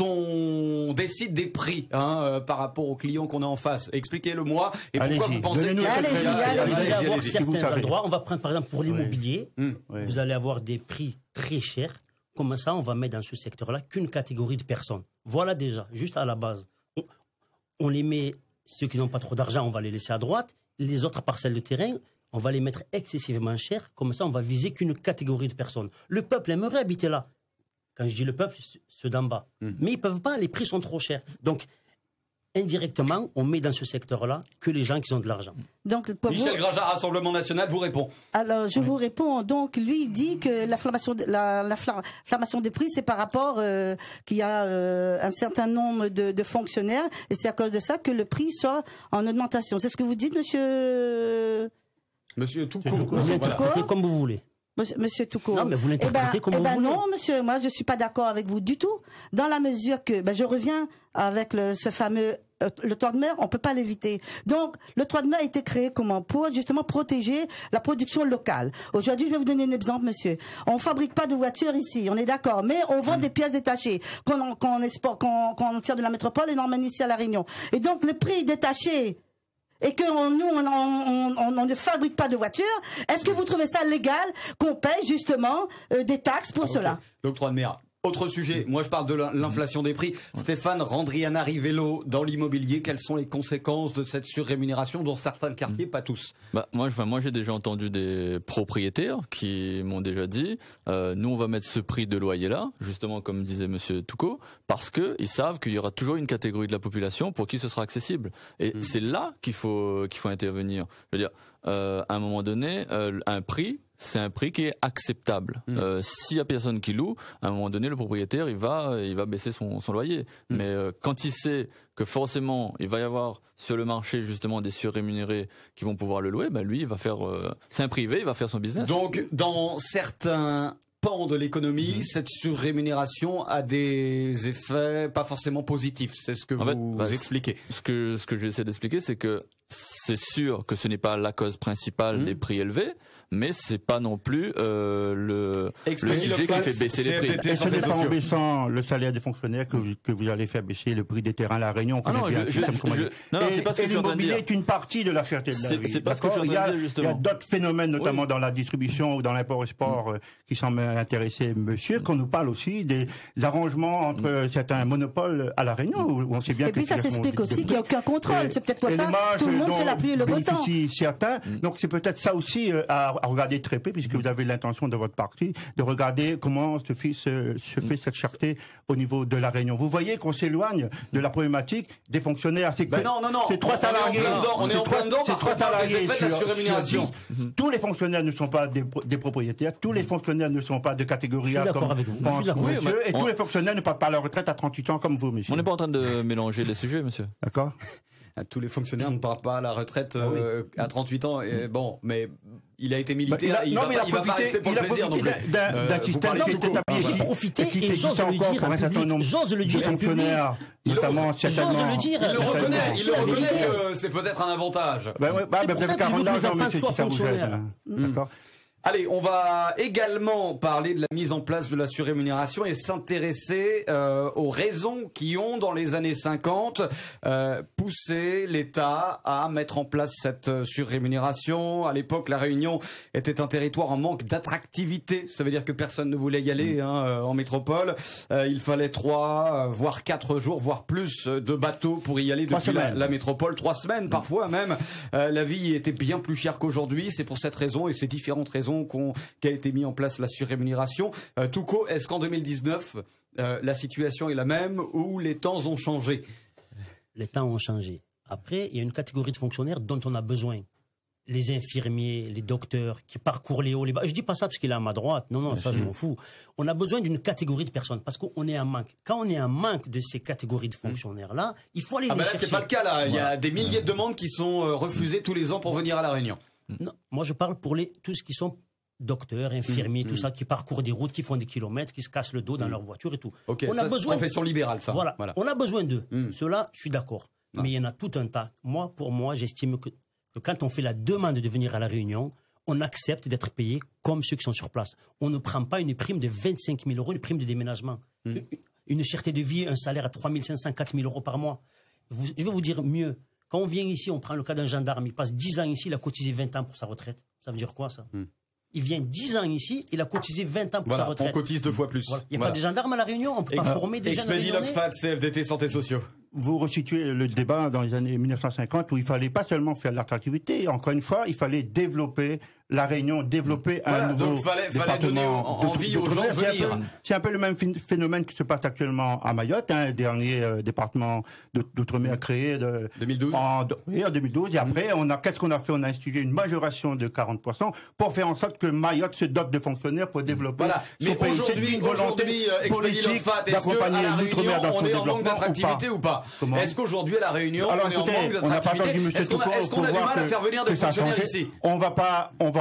on décide des prix hein, euh, par rapport aux clients qu'on a en face. Expliquez-le-moi. Et pourquoi vous pensez qu'il y a allez-y, allez-y, allez-y, avoir certains endroits, on va prendre par exemple pour l'immobilier, oui. oui. vous allez avoir des prix très chers. Comme ça, on va mettre dans ce secteur-là qu'une catégorie de personnes. Voilà déjà, juste à la base. On, on les met, ceux qui n'ont pas trop d'argent, on va les laisser à droite. Les autres parcelles de terrain, on va les mettre excessivement chères. Comme ça, on va viser qu'une catégorie de personnes. Le peuple aimerait habiter là. Quand je dis le peuple, ceux d'en bas. Mmh. Mais ils ne peuvent pas, les prix sont trop chers. Donc, indirectement, on met dans ce secteur-là que les gens qui ont de l'argent. Donc, Michel vous... Granja, Rassemblement National, vous répond. Alors, je oui. vous réponds. Donc, lui, il dit que l'inflammation, la, l'inflammation des prix, c'est par rapport euh, qu'il y a euh, un certain nombre de, de fonctionnaires, et c'est à cause de ça que le prix soit en augmentation. C'est ce que vous dites, monsieur Monsieur Touko. Vous interprétez comme vous voulez. Monsieur, monsieur Touko. Non, mais vous l'interprétez eh ben, comme eh vous ben voulez. Non, monsieur, moi, je suis pas d'accord avec vous du tout. Dans la mesure que, ben, je reviens avec le, ce fameux le droit de mer, on peut pas l'éviter. Donc, le droit de mer a été créé comment? Pour justement protéger la production locale. Aujourd'hui, je vais vous donner un exemple, monsieur. On fabrique pas de voitures ici, on est d'accord, mais on vend mmh. des pièces détachées qu'on qu'on exporte, qu'on qu'on tire de la métropole et on emmène ici à La Réunion. Et donc, le prix détaché et que on, nous, on, on, on, on ne fabrique pas de voitures, est-ce que vous trouvez ça légal qu'on paye justement euh, des taxes pour ah, okay. cela? L'octroi de mer. Autre sujet, moi je parle de l'inflation des prix. Stéphane Randriana Rivello, dans l'immobilier, quelles sont les conséquences de cette surrémunération dans certains quartiers, pas tous? Bah moi, enfin, moi j'ai déjà entendu des propriétaires qui m'ont déjà dit, euh, nous on va mettre ce prix de loyer là, justement comme disait Monsieur Toucault, parce que ils savent qu'il y aura toujours une catégorie de la population pour qui ce sera accessible. Et mmh. c'est là qu'il faut qu'il faut intervenir. Je veux dire, euh, à un moment donné, euh, un prix. C'est un prix qui est acceptable. Mmh. Euh, s'il y a personne qui loue, à un moment donné, le propriétaire, il va, il va baisser son, son loyer. Mmh. Mais euh, quand il sait que forcément, il va y avoir sur le marché justement des surrémunérés qui vont pouvoir le louer, ben lui, il va faire. Euh, c'est un privé, il va faire son business. Donc, dans certains pans de l'économie, mmh. cette surrémunération a des effets pas forcément positifs. C'est ce que en vous, fait, bah, expliquez. Ce que ce que j'essaie d'expliquer, c'est que c'est sûr que ce n'est pas la cause principale mmh. des prix élevés, mais c'est pas non plus euh, le, le sujet qui fait baisser les prix. Et ce n'est pas en baissant le salaire des fonctionnaires que vous, que vous allez faire baisser le prix des terrains à La Réunion. Ah non, je, je, je, je, non, non, c'est pas ce que je suis en train de dire. L'immobilier est une partie de la fierté de la vie. C'est pas ce que je suis en train de dire, justement. Il y a d'autres phénomènes, notamment oui. dans la distribution ou dans l'import-export, mmh. euh, qui semblent intéresser monsieur, qu'on nous parle aussi des arrangements entre mmh. certains monopoles à La Réunion, où on sait bien et que... Et puis ça s'explique aussi qu'il n'y a aucun contrôle. C'est peut-être pour ça tout le monde fait la pluie et le beau temps. Certains. Donc c'est peut-être ça aussi à regarder très peu, puisque vous avez l'intention de votre parti de regarder comment se fait, se, se fait cette cherté au niveau de La Réunion. Vous voyez qu'on s'éloigne de la problématique des fonctionnaires. C'est ben non, non, non. C'est trois salariés. On est en plein dedans parce qu'on parle des effets de la surrémunération. Tous les fonctionnaires ne sont pas des, des propriétaires. Tous les fonctionnaires ne sont pas de catégorie A comme avec vous. pense oui, monsieur. Et on... tous les fonctionnaires ne partent pas à la retraite à trente-huit ans comme vous, monsieur. On n'est pas en train de mélanger les sujets, monsieur. D'accord. Tous les fonctionnaires ne partent pas à la retraite euh, ah oui. à trente-huit ans. Et bon, mais il a été militaire, bah, il, a, il, non, va, pas, il, il va pas rester pour le plaisir. Donc, d'un euh, système qui est établi. J'ai profité et j'ose le dire en public. J'ose le dire en public. Notamment, j'ose le dire. Il le reconnaît, il le reconnaît que c'est peut-être un avantage. Bah, ouais, bah, c'est pour ça que je veux que mes enfants soient fonctionnaires. D'accord. Allez, on va également parler de la mise en place de la surrémunération et s'intéresser euh, aux raisons qui ont, dans les années cinquante, euh, poussé l'État à mettre en place cette surrémunération. À l'époque, La Réunion était un territoire en manque d'attractivité. Ça veut dire que personne ne voulait y aller hein, euh, en métropole. Euh, il fallait trois, euh, voire quatre jours, voire plus de bateaux pour y aller depuis la, la métropole. Trois semaines, parfois même. Euh, la vie était bien plus chère qu'aujourd'hui. C'est pour cette raison et ces différentes raisons qu'a été mis en place la surrémunération. Euh, Toucault, est-ce qu'en deux mille dix-neuf, euh, la situation est la même ou les temps ont changé? Les temps ont changé. Après, il y a une catégorie de fonctionnaires dont on a besoin. Les infirmiers, les docteurs qui parcourent les hauts, les bas. Je dis pas ça parce qu'il est à ma droite. Non, non, ça, je m'en fous. On a besoin d'une catégorie de personnes parce qu'on est en manque. Quand on est en manque de ces catégories de fonctionnaires-là, il faut aller ah les ben là, chercher. C'est pas le cas, là. Voilà. Il y a des milliers de demandes qui sont refusées tous les ans pour venir à La Réunion. Non, moi je parle pour les, tous ceux qui sont docteurs, infirmiers, mmh, tout mmh. ça, qui parcourent des routes, qui font des kilomètres, qui se cassent le dos dans mmh. leur voiture et tout. Okay, on ça, a besoin profession de... libérale, ça. Voilà, voilà. On a besoin d'eux. Mmh. Ceux-là, je suis d'accord. Non. Mais il y en a tout un tas. Moi, pour moi, j'estime que, que quand on fait la demande de venir à La Réunion, on accepte d'être payé comme ceux qui sont sur place. On ne prend pas une prime de vingt-cinq mille euros, une prime de déménagement. Mmh. Une, une cherté de vie, un salaire à trois mille cinq cents, quatre mille euros par mois. Vous, je vais vous dire mieux. Quand on vient ici, on prend le cas d'un gendarme, il passe dix ans ici, il a cotisé vingt ans pour sa retraite. Ça veut dire quoi, ça? mmh. Il vient dix ans ici, il a cotisé vingt ans pour voilà, sa retraite. On cotise deux fois plus. Voilà. Il n'y a voilà. pas de gendarmes à La Réunion, on ne peut pas former des jeunes. Expédie Locfat, C F D T, Santé Sociaux. Vous resituez le débat dans les années mille neuf cent cinquante où il fallait pas seulement faire de l'attractivité, encore une fois, il fallait développer La Réunion, développer voilà, un nouveau donc fallait, fallait donner envie aux gens de venir. C'est un peu le même phénomène qui se passe actuellement à Mayotte, un hein, dernier euh, département d'outre-mer créé de, deux mille douze. En, oui, en deux mille douze. Et après, on a qu'est-ce qu'on a fait? On a institué une majoration de quarante pour cent pour faire en sorte que Mayotte se dote de fonctionnaires pour développer voilà. son Mais pays. aujourd'hui, aujourd'hui, Expédie Locfat, est-ce qu'à La Réunion, on est en manque d'attractivité ou pas? Est-ce qu'aujourd'hui, à La Réunion, Alors, on écoutez, est en manque d'attractivité? Est-ce qu'on a, est-ce qu'on a du mal à faire venir des fonctionnaires ici? On va pas, on va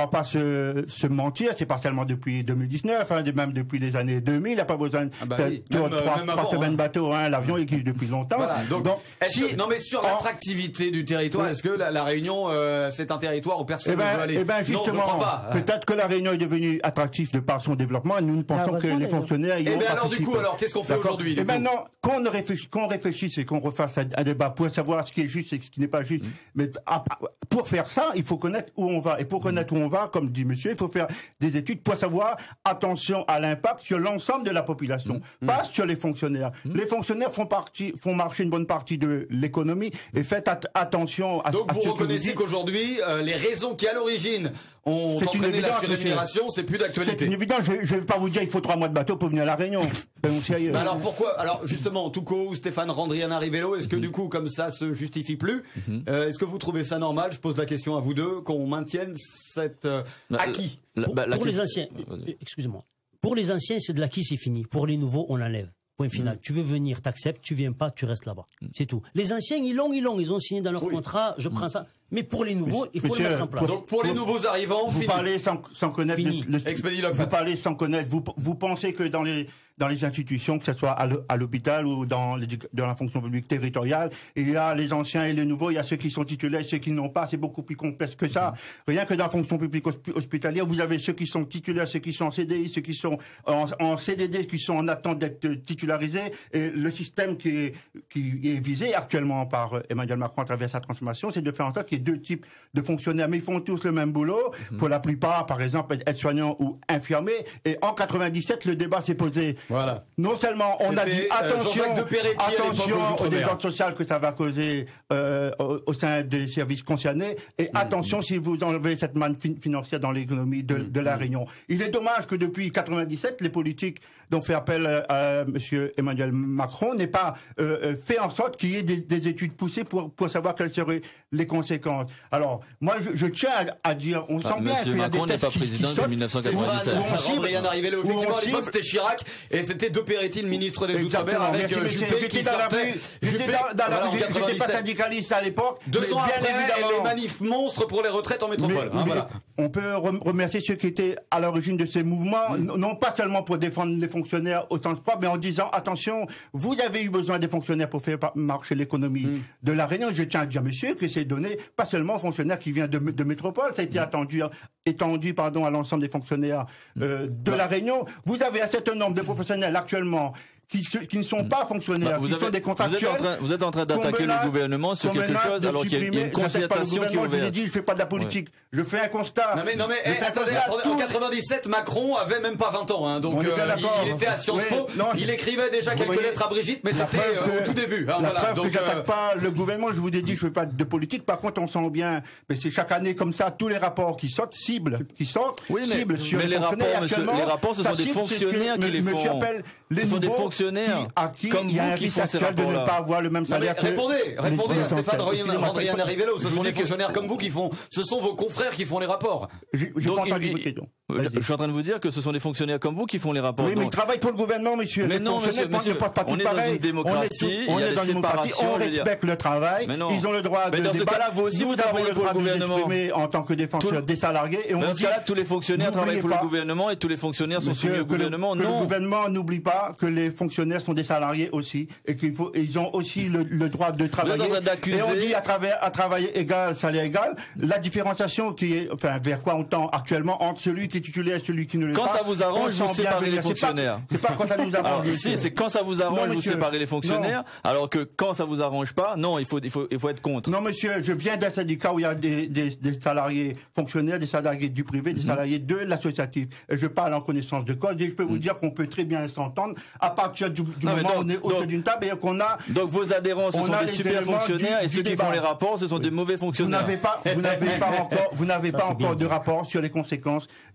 va pas se, se mentir, c'est pas seulement depuis deux mille dix-neuf, hein, même depuis les années deux mille, il n'y a pas besoin de ah bah faire oui. trois, même, trois, même trois avant, semaines hein. bateau, hein, l'avion existe depuis longtemps. Voilà, donc, donc est-ce si, que, non mais sur l'attractivité du territoire, est-ce que la, la Réunion, euh, c'est un territoire où personne eh ben, ne veut aller? Eh ben justement, non, je crois pas. Peut-être que la Réunion est devenue attractive de par son développement, et nous ne pensons que les fonctionnaires y Eh ont ben alors du participé. coup, alors qu'est-ce qu'on fait aujourd'hui? Et maintenant, qu'on ne réfléchisse, qu'on réfléchisse et qu'on refasse un, un débat pour savoir ce qui est juste et ce qui n'est pas juste. Mmh. Mais à, pour faire ça, il faut connaître où on va. Et pour connaître où on va, comme dit monsieur, il faut faire des études pour savoir, attention à l'impact sur l'ensemble de la population, mmh. pas sur les fonctionnaires. Mmh. Les fonctionnaires font partie, font marcher une bonne partie de l'économie et faites at- attention à. Donc à vous ce reconnaissez qu'aujourd'hui, euh, les raisons qui à l'origine ont c'est entraîné la surrémunération, monsieur. c'est plus d'actualité. C'est une évidence. Je ne vais pas vous dire il faut trois mois de bateau pour venir à la Réunion. Mais alors pourquoi? Alors justement, Touko ou Stéphane Randrianarivelo, est-ce que mm-hmm. du coup, comme ça se justifie plus, mm-hmm. euh, est-ce que vous trouvez ça normal? Je pose la question à vous deux, qu'on maintienne cet euh, acquis. La, pour, bah, pour les anciens, excusez-moi. Pour les anciens, c'est de l'acquis, c'est fini. Pour les nouveaux, on l'enlève. Point final. Mmh. Tu veux venir, t'acceptes. Tu viens pas, tu restes là-bas. Mmh. C'est tout. Les anciens, ils l'ont, ils l'ont. Ils ont signé dans leur oui. contrat. Je prends mmh. ça. Mais pour les nouveaux, il faut Monsieur, le mettre en place. Donc pour les nouveaux arrivants, vous fini. parlez sans, sans connaître. Fini. Le, le, vous parlez sans connaître. Vous, vous pensez que dans les dans les institutions, que ce soit à l'hôpital ou dans, les, dans la fonction publique territoriale, il y a les anciens et les nouveaux. Il y a ceux qui sont titulaires et ceux qui n'ont pas. C'est beaucoup plus complexe que ça. Mmh. Rien que dans la fonction publique hospitalière, vous avez ceux qui sont titulaires, ceux qui sont en C D I, ceux qui sont en, en C D D, qui sont en attente d'être titularisés. Et le système qui est, qui est visé actuellement par Emmanuel Macron à travers sa transformation, c'est de faire en sorte qu'il y ait deux types de fonctionnaires, mais ils font tous le même boulot. Mmh. Pour la plupart, par exemple, aides-soignants ou infirmiers. Et en quatre-vingt-dix-sept, le débat s'est posé. Voilà. Non seulement on a dit attention, euh, attention aux désordres sociaux que ça va causer euh, au, au sein des services concernés, et mmh. attention si vous enlevez cette manne fin- financière dans l'économie de, mmh. de la Réunion. Il est dommage que depuis quatre-vingt-dix-sept, les politiques dont fait appel à, à Monsieur Emmanuel Macron n'aient pas euh, fait en sorte qu'il y ait des, des études poussées pour, pour savoir quelles seraient les conséquences. Alors, moi, je, je tiens à, à dire, on sent ah, bien qu'il y a Macron des tests qui, qui sortent. mille neuf cent quatre-vingt-dix-sept. Randrian arrivé là, effectivement, à l'époque, c'était Chirac, et c'était De Pérétine, ministre des Outre-mer, avec euh, Juppé qui sortait. J'étais dans la rue, j'étais pas syndicaliste à l'époque. Deux ans après, les manifs monstres pour les retraites en métropole. Mais, hein, mais voilà. On peut remercier ceux qui étaient à l'origine de ces mouvements, mm. non pas seulement pour défendre les fonctionnaires au sens propre, mais en disant attention, vous avez eu besoin des fonctionnaires pour faire marcher l'économie mm. de la Réunion. Je tiens à dire, monsieur, que c'est donné pas seulement aux fonctionnaires qui viennent de, de métropole, ça a été mm. attendu, étendu pardon, à l'ensemble des fonctionnaires euh, de bah. la Réunion. Vous avez un certain nombre de professionnels actuellement Qui, qui ne sont pas fonctionnaires, bah, vous qui avez, sont des contractuels. Vous êtes en train, vous êtes en train d'attaquer le gouvernement sur quelque chose alors qu'il y a une, une concertation qui est ouverte. Je vous ai dit, je ne fais pas de la politique. Ouais. Je fais un constat. Non mais, non mais eh, attendez, attendez en quatre-vingt-dix-sept, Macron avait même pas vingt ans. Hein, donc euh, il, il était à Sciences Po. Oui, non, il écrivait déjà quelques voyez, lettres à Brigitte, mais c'était euh, au tout début. Hein, la voilà, preuve donc, que j'attaque euh... pas le gouvernement, je vous ai dit, je ne fais pas de politique. Par contre, on sent bien, mais c'est chaque année comme ça, tous les rapports qui sortent, ciblent, qui sortent, oui, mais, ciblent sur mais les rapports, monsieur, les rapports, ce sont des fonctionnaires qui les font. Ce sont des fonctionnaires. Comme il y a un risque actuel de ne pas avoir le même salaire que... Répondez, répondez à Stéphane Randrianarivelo, ce sont des fonctionnaires comme vous qui font, ce sont vos confrères qui font les rapports. J'ai pas entendu votre question. Je suis en train de vous dire que ce sont des fonctionnaires comme vous qui font les rapports. Oui, mais ils travaillent pour le gouvernement, monsieur. Mais non, monsieur, monsieur, on est dans une démocratie, on est dans une démocratie, on respecte le travail, ils ont le droit de débattre. Mais dans ce cas-là, vous aussi, vous travaillez pour le gouvernement. En tant que défenseur des salariés. Et dans ce cas-là, tous les fonctionnaires travaillent pour le gouvernement et tous les fonctionnaires sont soumis au gouvernement. Non. Le gouvernement n'oublie pas que les fonctionnaires sont des salariés aussi et qu'il faut, ils ont aussi le, le droit de travailler. Et on dit à travers, à travail égal, salaire égal, la différenciation qui est, enfin, vers quoi on tend actuellement entre celui qui est titulaire et celui qui ne l'est pas. Quand ça vous arrange, vous séparez les fonctionnaires. C'est pas, pas quand ça nous arrange. Alors, si, c'est quand ça vous arrange, non, vous séparez les fonctionnaires, non. Alors que quand ça vous arrange pas, non, il faut, il faut, il faut être contre. Non, monsieur, je viens d'un syndicat où il y a des, des, des salariés fonctionnaires, des salariés du privé, des mmh. salariés de l'associatif. Et je parle en connaissance de cause et je peux mmh. vous dire qu'on peut très bien s'entendre à partir du, du non, moment donc, où on est autour d'une table et qu'on a. Donc vos adhérents, ce sont des super fonctionnaires du, et ceux qui débat. font les rapports, ce sont oui. des mauvais fonctionnaires. Vous n'avez pas, vous n'avez pas encore, vous n'avez pas encore de rapport sur les conséquences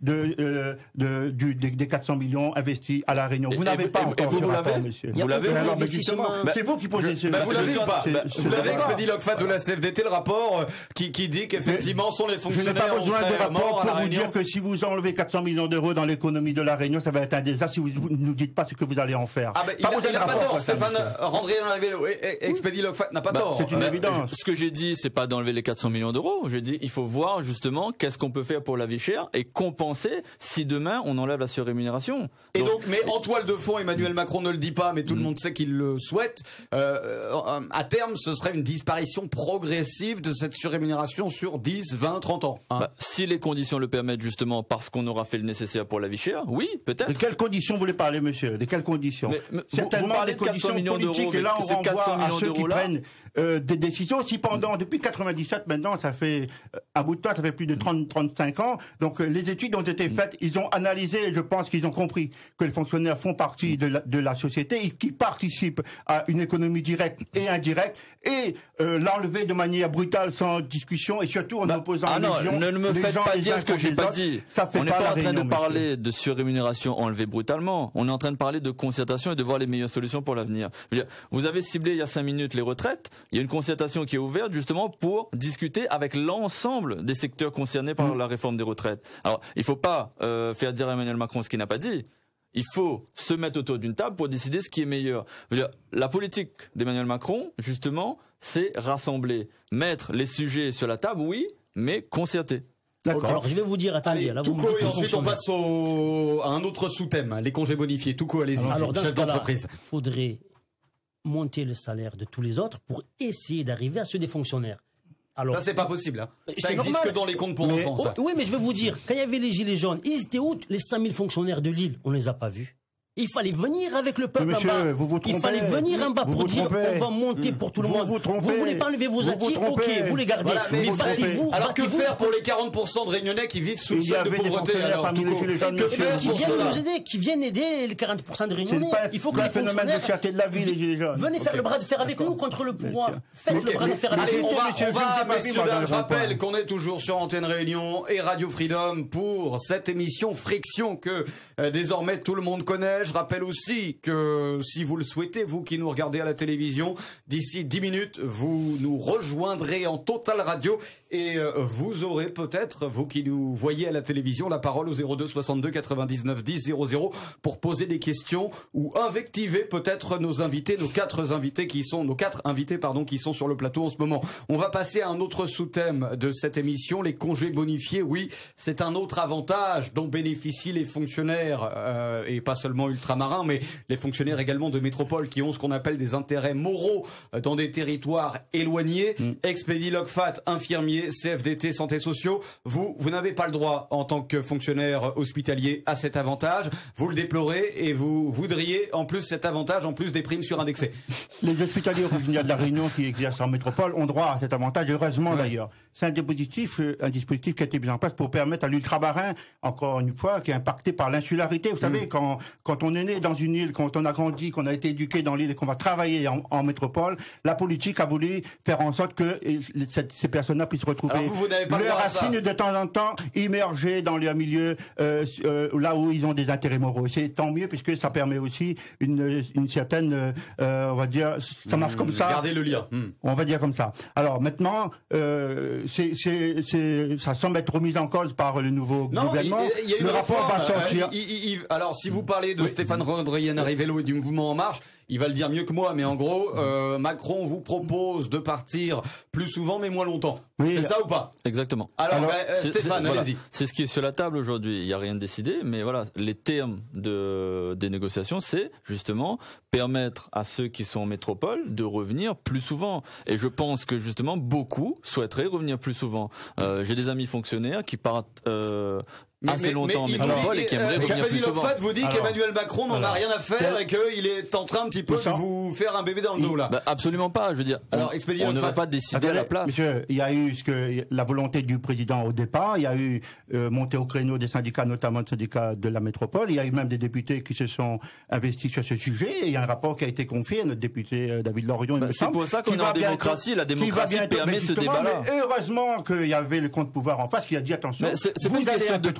de, euh, de, du, des, des quatre cents millions investis à La Réunion. Vous n'avez pas encore ce rapport, monsieur. Vous l'avez, c'est vous qui posez ce... Vous l'avez ou pas? Vous l'avez, Expédie Lokfat de la C F D T, le rapport qui, qui dit qu'effectivement sont les fonctionnaires... Je n'ai pas besoin de rapport pour vous dire que si vous enlevez quatre cents millions d'euros dans l'économie de La Réunion, ça va être un désastre si vous ne nous dites pas ce que vous allez en faire. Ah ben, il n'a pas tort, Stéphane Randrian-Arrivélo. Expédie Lokfat n'a pas tort. C'est une évidence. Ce que j'ai dit, c'est pas d'enlever les quatre cents millions d'euros. J'ai dit, il faut voir justement qu'est-ce qu'on peut faire pour la vie chère et compenser si demain on enlève la surrémunération. Et donc, mais en toile de fond, Emmanuel Macron ne le dit pas, mais tout le monde sait qu'il le souhaite. Euh, à terme, ce serait une disparition progressive de cette surrémunération sur dix, vingt, trente ans. Hein. Bah, si les conditions le permettent justement parce qu'on aura fait le nécessaire pour la vie chère, oui, peut-être. De quelles conditions vous voulez parler, monsieur? De quelles conditions? mais, mais, Certainement vous, vous des conditions politiques, et là on renvoie à ceux qui là. prennent euh, des décisions. Si pendant, mmh. depuis quatre-vingt-dix-sept maintenant, ça fait euh, un bout de temps, ça fait plus de trente, trente-cinq ans, donc euh, les études ont été faites, ils ont analysé, et je pense qu'ils ont compris que les fonctionnaires font partie de la, de la société et qui participent à une économie directe et indirecte, et euh, l'enlever de manière brutale, sans discussion, et surtout en bah, opposant ah les non, gens, ne me faites pas dire ce que j'ai pas dit. On n'est pas en train de parler de surrémunération enlevée brutalement. On est en train de parler de concertation et de voir les meilleures solutions pour l'avenir. Vous avez ciblé il y a cinq minutes les retraites. Il y a une concertation qui est ouverte justement pour discuter avec l'ensemble des secteurs concernés par mmh. la réforme des retraites. Alors, il ne faut pas euh, faire dire à Emmanuel Macron ce qu'il n'a pas dit. Il faut se mettre autour d'une table pour décider ce qui est meilleur. Dire, la politique d'Emmanuel Macron, justement, c'est rassembler, mettre les sujets sur la table, oui, mais concerter. D'accord. Alors je vais vous dire, attendez. Allez, là, Touko, et ensuite on passe au, à un autre sous-thème, les congés bonifiés. Touko, allez-y, alors, dans chef ce cas-là, d'entreprise. Il faudrait monter le salaire de tous les autres pour essayer d'arriver à ceux des fonctionnaires. Alors, ça, c'est pas possible. Hein. Ça existe normal. que dans les comptes pour mais, enfants. Ça. Oui, mais je vais vous dire, quand il y avait les Gilets jaunes, ils étaient où les cinq mille fonctionnaires de Lille? On les a pas vus. Il fallait venir avec le peuple monsieur, en bas. Vous vous il fallait venir en bas vous pour vous dire on va monter pour tout le vous monde. Vous, vous voulez pas enlever vos vous acquis, vous ok, vous les gardez. Voilà, mais mais battez-vous. Alors que battez-vous. faire pour les quarante pour cent de Réunionnais qui vivent sous le seuil de pauvreté alors, les Que faire qui pour viennent cela nous aider, qui viennent aider les quarante pour cent de Réunionnais. Il faut que les fonctionnaires de la vie, les Gilets jaunes. venez faire le bras de fer avec nous contre le pouvoir. Faites le bras de fer avec nous. On va, messieurs, dames, je rappelle qu'on est toujours sur Antenne Réunion et Radio Freedom pour cette émission Friction que désormais tout le monde connaît. Je rappelle aussi que si vous le souhaitez, vous qui nous regardez à la télévision, d'ici dix minutes, vous nous rejoindrez en Total Radio et euh, vous aurez peut-être, vous qui nous voyez à la télévision, la parole au zéro deux soixante-deux quatre-vingt-dix-neuf dix zéro zéro pour poser des questions ou invectiver peut-être nos invités, nos quatre invités qui sont, nos quatre invités pardon, qui sont sur le plateau en ce moment. On va passer à un autre sous-thème de cette émission, les congés bonifiés. Oui, c'est un autre avantage dont bénéficient les fonctionnaires euh, et pas seulement ultramarins, mais les fonctionnaires également de métropole qui ont ce qu'on appelle des intérêts moraux dans des territoires éloignés. Mm. Expédie Lokfat, infirmier, C F D T, santé sociaux. Vous, vous n'avez pas le droit en tant que fonctionnaire hospitalier à cet avantage. Vous le déplorez et vous voudriez en plus cet avantage, en plus des primes surindexées. Les hospitaliers originaires de la Réunion qui exercent en métropole ont droit à cet avantage, heureusement ouais. d'ailleurs. C'est un dispositif, un dispositif qui a été mis en place pour permettre à l'ultramarin, encore une fois, qui est impacté par l'insularité. Vous savez, mmh. quand, quand on est né dans une île, quand on a grandi, qu'on a été éduqué dans l'île et qu'on va travailler en, en métropole, la politique a voulu faire en sorte que cette, ces personnes-là puissent retrouver leurs racines de temps en temps immergées dans leur milieu, euh, euh, là où ils ont des intérêts moraux. C'est tant mieux puisque ça permet aussi une, une certaine, euh, on va dire, ça marche mmh, comme ça. Gardez le lien. Mmh. On va dire comme ça. Alors maintenant, euh, c'est, c'est, c'est, ça semble être remis en cause par le nouveau non, gouvernement. Il y, y a le rapport réforme, va sortir. Euh, il, il, il, alors, si vous parlez de oui. Stéphane Randrian-Arrivélo et du mouvement En Marche, il va le dire mieux que moi, mais en gros, euh, Macron vous propose de partir plus souvent, mais moins longtemps. Oui. C'est ça ou pas? Exactement. Alors, Alors bah, euh, Stéphane, c'est, allez-y. Voilà. C'est ce qui est sur la table aujourd'hui. Il n'y a rien de décidé, mais voilà, les termes de, des négociations, c'est justement permettre à ceux qui sont en métropole de revenir plus souvent. Et je pense que justement, beaucoup souhaiteraient revenir plus souvent. Euh, j'ai des amis fonctionnaires qui partent euh, Mais, assez mais, longtemps mais en métropole et qui aimeraient euh, revenir plus souvent. Lokfat vous dit alors, qu'Emmanuel Macron n'en a rien à faire alors, et qu'il est en train un petit peu de vous faire un bébé dans le dos là. Bah, absolument pas, je veux dire. Alors, on, on ne va pas décider Attendez, à la place. Monsieur, il y a eu ce que la volonté du président au départ, il y a eu euh, montée au créneau des syndicats, notamment le syndicat de la métropole. Il y a eu même des députés qui se sont investis sur ce sujet. Et il y a un rapport qui a été confié à notre député euh, David Lorion. Bah, c'est pour ça qu'on est en démocratie. La démocratie permet ce débat-là. Mais heureusement qu'il y avait le contre-pouvoir en face qui a dit attention. C'est pas une question de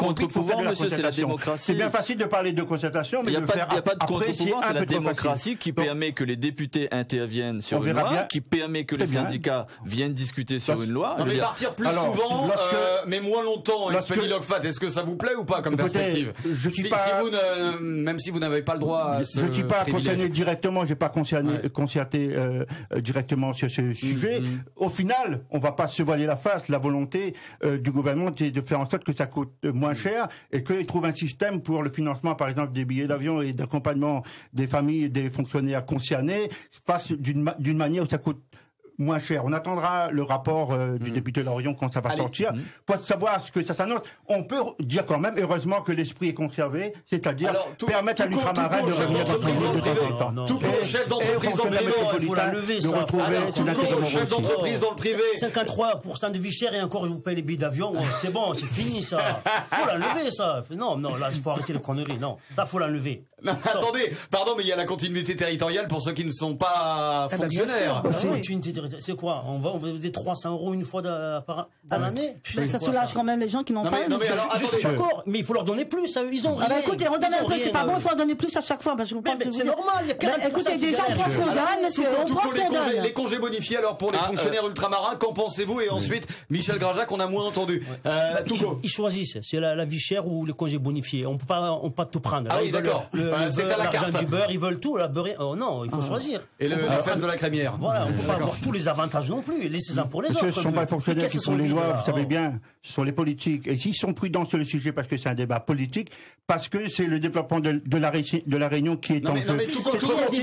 contre-pouvoir, monsieur, c'est la démocratie. C'est bien facile de parler de concertation, mais il n'y a, de faire a pas de contre-pouvoir, c'est la facile. démocratie qui Donc, permet que les députés interviennent sur une loi, bien. qui permet que les bien. syndicats viennent discuter sur une loi. Non, mais partir plus Alors, souvent, lorsque, euh, mais moins longtemps, Expédie Locfat, est-ce que ça vous plaît ou pas comme écoutez, perspective je si, pas, si vous ne, Même si vous n'avez pas le droit à ce Je ne suis pas concerné directement, je n'ai pas concerné, ouais. concerté euh, directement sur ce sujet. Mmh. Au final, on ne va pas se voiler la face. La volonté euh, du gouvernement, c'est de faire en sorte que ça coûte moins cher et qu'il trouve un système pour le financement, par exemple, des billets d'avion et d'accompagnement des familles et des fonctionnaires concernés, fasse d'une d'une manière où ça coûte moins cher. On attendra le rapport euh, du mmh. député Lorion quand ça va Allez. sortir mmh. pour savoir ce que ça s'annonce. On peut dire quand même, heureusement, que l'esprit est conservé, c'est-à-dire permettre à l'ultramarin de revenir dans son lieu de temps en temps. Tout chef d'entreprise dans le privé, il faut la lever, ça. Tout chef d'entreprise dans le privé. cinquante-trois pour cent de vie chère et encore je vous paye les billets d'avion. C'est bon, c'est fini ça. Faut la lever ça. Non, non, là il faut arrêter les conneries. Non, ça faut la lever. Non, attendez, pardon, mais il y a la continuité territoriale pour ceux qui ne sont pas fonctionnaires. C'est quoi? On va, on va vous dire trois cents euros une fois de, par à l'année. Ça soulage quand même les gens qui n'ont pas. Non mais alors, je suis d'accord, mais il faut leur donner plus. Ils ont rien. Ah bah écoutez, on donne un peu, c'est pas bon, il faut en donner plus à chaque fois. Parce que c'est normal. Écoutez, déjà on prend ce qu'on donne, monsieur. On prend ce qu'on donne. Les congés bonifiés alors pour les fonctionnaires ultramarins, qu'en pensez-vous? Et ensuite, Michel Graja qu'on a moins entendu. Ils choisissent, c'est la vie chère ou les congés bonifiés. On peut pas, on peut pas tout prendre. Ah oui, d'accord. C'est à la carte. Du beurre, ils veulent tout. La beurre, non, il faut choisir. Et la fesse de la crémière. Voilà, on peut pas avoir tous les avantages non plus. Laissez-en pour les autres. Ce ne sont pas les fonctionnaires qui font les lois, vous savez bien, ce sont les politiques. Et s'ils sont prudents sur le sujet, parce que c'est un débat politique, parce que c'est le développement de, de, la, de la Réunion qui est en jeu. Non mais tout ce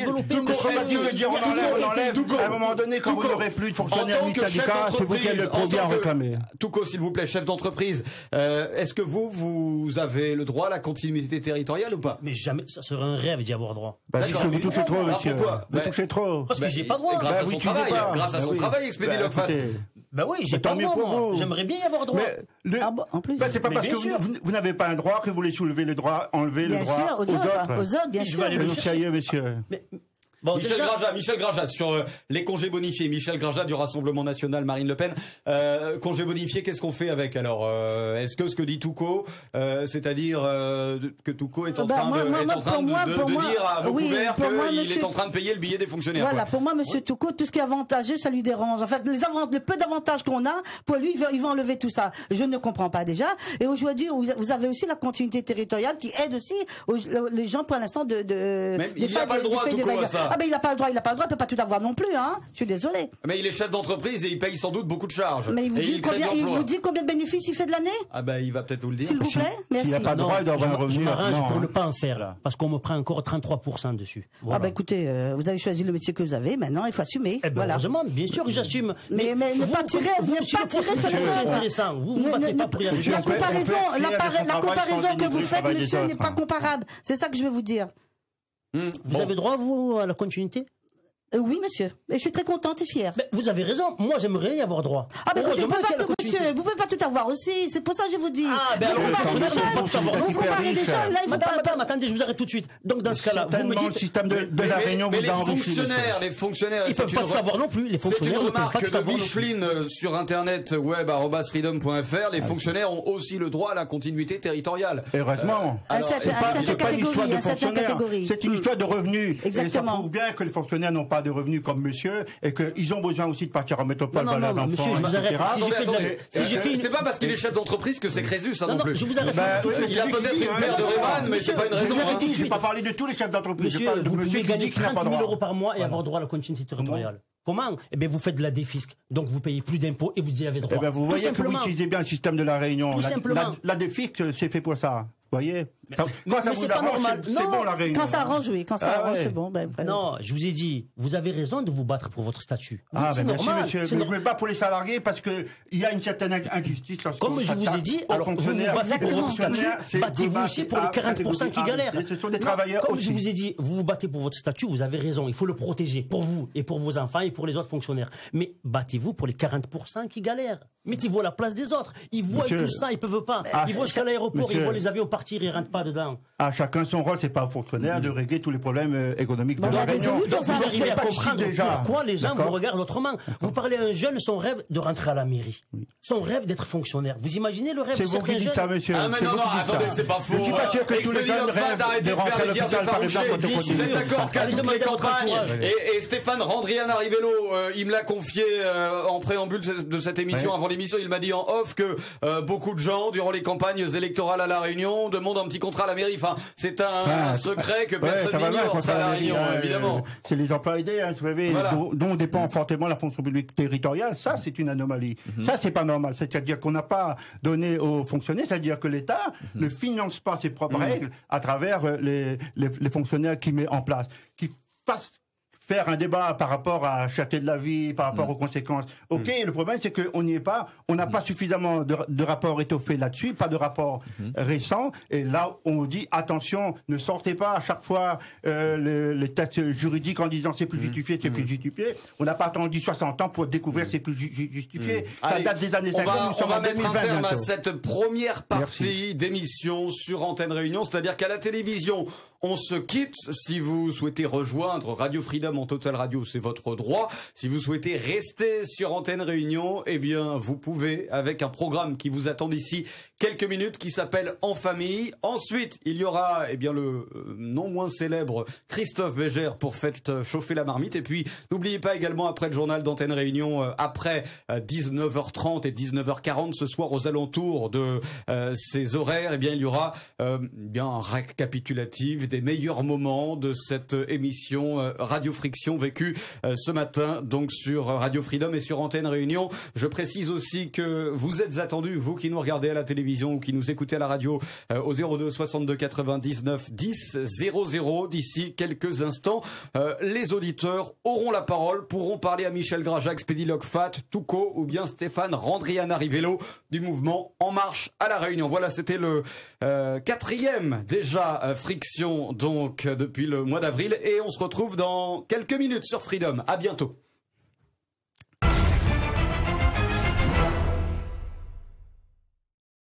qui veut dire on enlève, on enlève. À un moment donné, quand vous n'aurez plus de fonctionnaires ni de syndicats, c'est vous qui avez le premier à réclamer. Touko, s'il vous plaît, chef d'entreprise, est-ce que vous, vous avez le droit à la continuité territoriale ou pas? Mais jamais, ça serait un rêve d'y avoir droit. Vous touchez trop, monsieur. Vous touchez trop. Parce que j'ai pas droit. Grâce à son travail, grâce à son travail, Expédie Locfat. Ben oui, j'ai pas droit, moi. J'aimerais bien y avoir droit. Mais le... ah bon, en plus. Ben c'est pas mais parce que vous, vous, vous n'avez pas un droit que vous voulez soulever le droit, enlever bien le droit sûr, aux, aux autres. autres. Aux autres, bien je sûr. vais aller le sérieux, monsieur. Mais... Bon, Michel déjà... Graja, Michel Graja sur euh, les congés bonifiés. Michel Graja du Rassemblement National, Marine Le Pen. Euh, congés bonifiés, qu'est-ce qu'on fait avec alors euh, Est-ce que ce que dit Touko, euh, c'est-à-dire euh, que Touko est en bah, train, moi, de, moi, est en train moi, de, de, de moi, dire à vos oui, couverts qu'il monsieur... est en train de payer le billet des fonctionnaires? Voilà, quoi. pour moi, monsieur Touko, tout ce qui est avantagé, ça lui dérange. En fait, les avant... le peu d'avantages qu'on a, pour lui, il va, il va enlever tout ça. Je ne comprends pas déjà. Et aujourd'hui, vous avez aussi la continuité territoriale qui aide aussi aux, les gens pour l'instant de. de Mais il n'a pas le droit, Touko, à ça. Ah ben il n'a pas le droit, il n'a pas le droit, il peut pas tout avoir non plus, hein. Je suis désolé. Mais il est chef d'entreprise et il paye sans doute beaucoup de charges. Mais il vous, dit, il combien, il vous dit combien de bénéfices il fait de l'année? Ah ben il va peut-être vous le dire. S'il vous plaît, merci. S'il n'a pas de droit, il doit avoir un revenu. Je m'arrange pour ne pas en faire là, parce qu'on me prend encore trente-trois pour cent dessus. Voilà. Ah ben écoutez, euh, vous avez choisi le métier que vous avez, maintenant il faut assumer. Eh ben, voilà. Heureusement, bien sûr que j'assume. Mais, mais, mais ne pas tirer, ne pas tirer sur les autres. Intéressant. Vous ne battez pas pour y arriver. La comparaison, la comparaison que vous faites, monsieur, n'est pas comparable. C'est ça que je veux vous dire. Vous avez droit, vous, à la continuité? Euh, oui, monsieur. Et je suis très contente et fière. Mais vous avez raison. Moi, j'aimerais y avoir droit. Ah, mais écoutez, vous pouvez pas tout, monsieur, vous pouvez pas tout avoir aussi. C'est pour ça que je vous dis. Ah, ben alors, vous comparez des choses. Là, il faut pas. Madame, attendez, je vous arrête tout de suite. Donc, dans ce cas-là, vous me dites. Le système de, de la Réunion vous a enrichi. Les fonctionnaires, les fonctionnaires. Ils peuvent pas tout avoir non plus. Les fonctionnaires. C'est une remarque de Micheline sur internet web arobase freedom point f r. Les fonctionnaires ont aussi le droit à la continuité territoriale. Heureusement. C'est pas une histoire de fonctionnaires. C'est une histoire de revenus. Exactement. Et ça prouve bien que les fonctionnaires n'ont pas de revenus comme monsieur. Et qu'ils ont besoin aussi de partir en métropole. Non, non, non, monsieur, je vous arrête. Si j'ai fait c'est pas parce qu'il est chef d'entreprise que c'est Crésus, ça non, non plus. Je vous arrête. Il a peut-être une paire de Rayman, mais c'est pas une raison. Je vous ai dit, j'ai pas parlé de tous les chefs d'entreprise. Monsieur, vous pouvez gagner trente mille euros par mois et avoir droit à la continuité territoriale. Comment? Eh bien, vous faites de la défisque. Donc, vous payez plus d'impôts et vous y avez droit. Eh bien, vous voyez que vous utilisez bien le système de la Réunion. Tout simplement. La défisque, c'est fait pour ça. Vous voyez? Mais, ça, mais, mais c'est pas normal. C'est bon la Réunion. Quand ça arrange, oui. Quand ça ah, arrange, ouais. c'est bon. Ben, non, je vous ai dit, vous avez raison de vous battre pour votre statut. Ah, ben merci, normal. monsieur. Je ne me bats pour les salariés parce qu'il y a une certaine injustice. Comme je vous ai dit, alors vous vous battez pour votre statut, battez-vous aussi pour les quarante pour cent qui galèrent. Ce sont des travailleurs Comme aussi. je vous ai dit, vous vous battez pour votre statut, vous avez raison. Il faut le protéger pour vous et pour vos enfants et pour les autres fonctionnaires. Mais battez-vous pour les quarante pour cent qui galèrent. Mettez-vous à la place des autres. Ils voient tout ça, ils peuvent pas. Ils voient jusqu'à l'aéroport, ils voient les avions partir. partir, ils rentrent pas dedans. À chacun son rôle, c'est pas au fonctionnaire de régler tous les problèmes euh, économiques de la Réunion. Donc vous arrivez à comprendre pourquoi les gens vous regardent autrement. Vous parlez à un jeune, son rêve de rentrer à la mairie. Oui. Son rêve d'être fonctionnaire. Vous imaginez le rêve de certains jeunes? C'est vous qui dites ça, monsieur. Ah mais non, non, attendez, c'est pas faux. Je suis pas sûr que tous les jeunes rêvent de rentrer à l'hôpital, par exemple, quand on Vous êtes d'accord qu'à toutes les campagnes, et Stéphane Randrian Arrivello, il me l'a confié en préambule de cette émission, avant l'émission, il m'a dit en off que beaucoup de gens, durant les campagnes électorales à La Réunion, demandent un petit contrat à la mairie. Enfin, c'est un secret que personne n'ignore, ça, à La Réunion, évidemment. C'est les emplois aidés, hein, vous savez, dont dépend fortement la fonction publique territoriale. Ça, c'est une anomalie. Ça, c'est pas normal. C'est-à-dire qu'on n'a pas donné aux fonctionnaires, c'est-à-dire que l'État ne finance pas ses propres règles à travers les, les, les fonctionnaires qu'il met en place, qui fassent faire un débat par rapport à cherté de la vie, par rapport mmh. aux conséquences. Ok, mmh. le problème c'est qu'on n'y est pas, on n'a mmh. pas suffisamment de, de rapports étoffés là-dessus, pas de rapports mmh. récents, et là on dit attention, ne sortez pas à chaque fois euh, le, les textes juridiques en disant c'est plus mmh. justifié, c'est mmh. plus justifié. On n'a pas attendu soixante ans pour découvrir mmh. c'est plus ju justifié. Mmh. Ça Allez, date des années cinquante, on va, nous sommes on va en mettre deux mille vingt un terme bientôt. à cette première partie d'émission sur Antenne Réunion, c'est-à-dire qu'à la télévision, on se quitte. Si vous souhaitez rejoindre Radio Freedom en Total Radio, c'est votre droit. Si vous souhaitez rester sur Antenne Réunion, eh bien, vous pouvez, avec un programme qui vous attend d'ici quelques minutes, qui s'appelle En Famille. Ensuite, il y aura, eh bien, le euh, non moins célèbre Christophe Végère pour faire chauffer la marmite. Et puis, n'oubliez pas également, après le journal d'Antenne Réunion, euh, après euh, dix-neuf heures trente et dix-neuf heures quarante ce soir, aux alentours de euh, ces horaires, eh bien, il y aura euh, bien un récapitulatif des meilleurs moments de cette émission euh, Radio Friction vécue euh, ce matin, donc sur Radio Freedom et sur Antenne Réunion. Je précise aussi que vous êtes attendus, vous qui nous regardez à la télévision ou qui nous écoutez à la radio, euh, au zéro deux soixante-deux quatre-vingt-dix-neuf dix zéro zéro. D'ici quelques instants, euh, les auditeurs auront la parole, pourront parler à Michel Grajac, Spédi Locfat, Touko ou bien Stéphane Randrian Arrivello du mouvement En Marche à La Réunion. Voilà, c'était le euh, quatrième déjà euh, Friction donc euh, depuis le mois d'avril, et on se retrouve dans quelques minutes sur Freedom. À bientôt.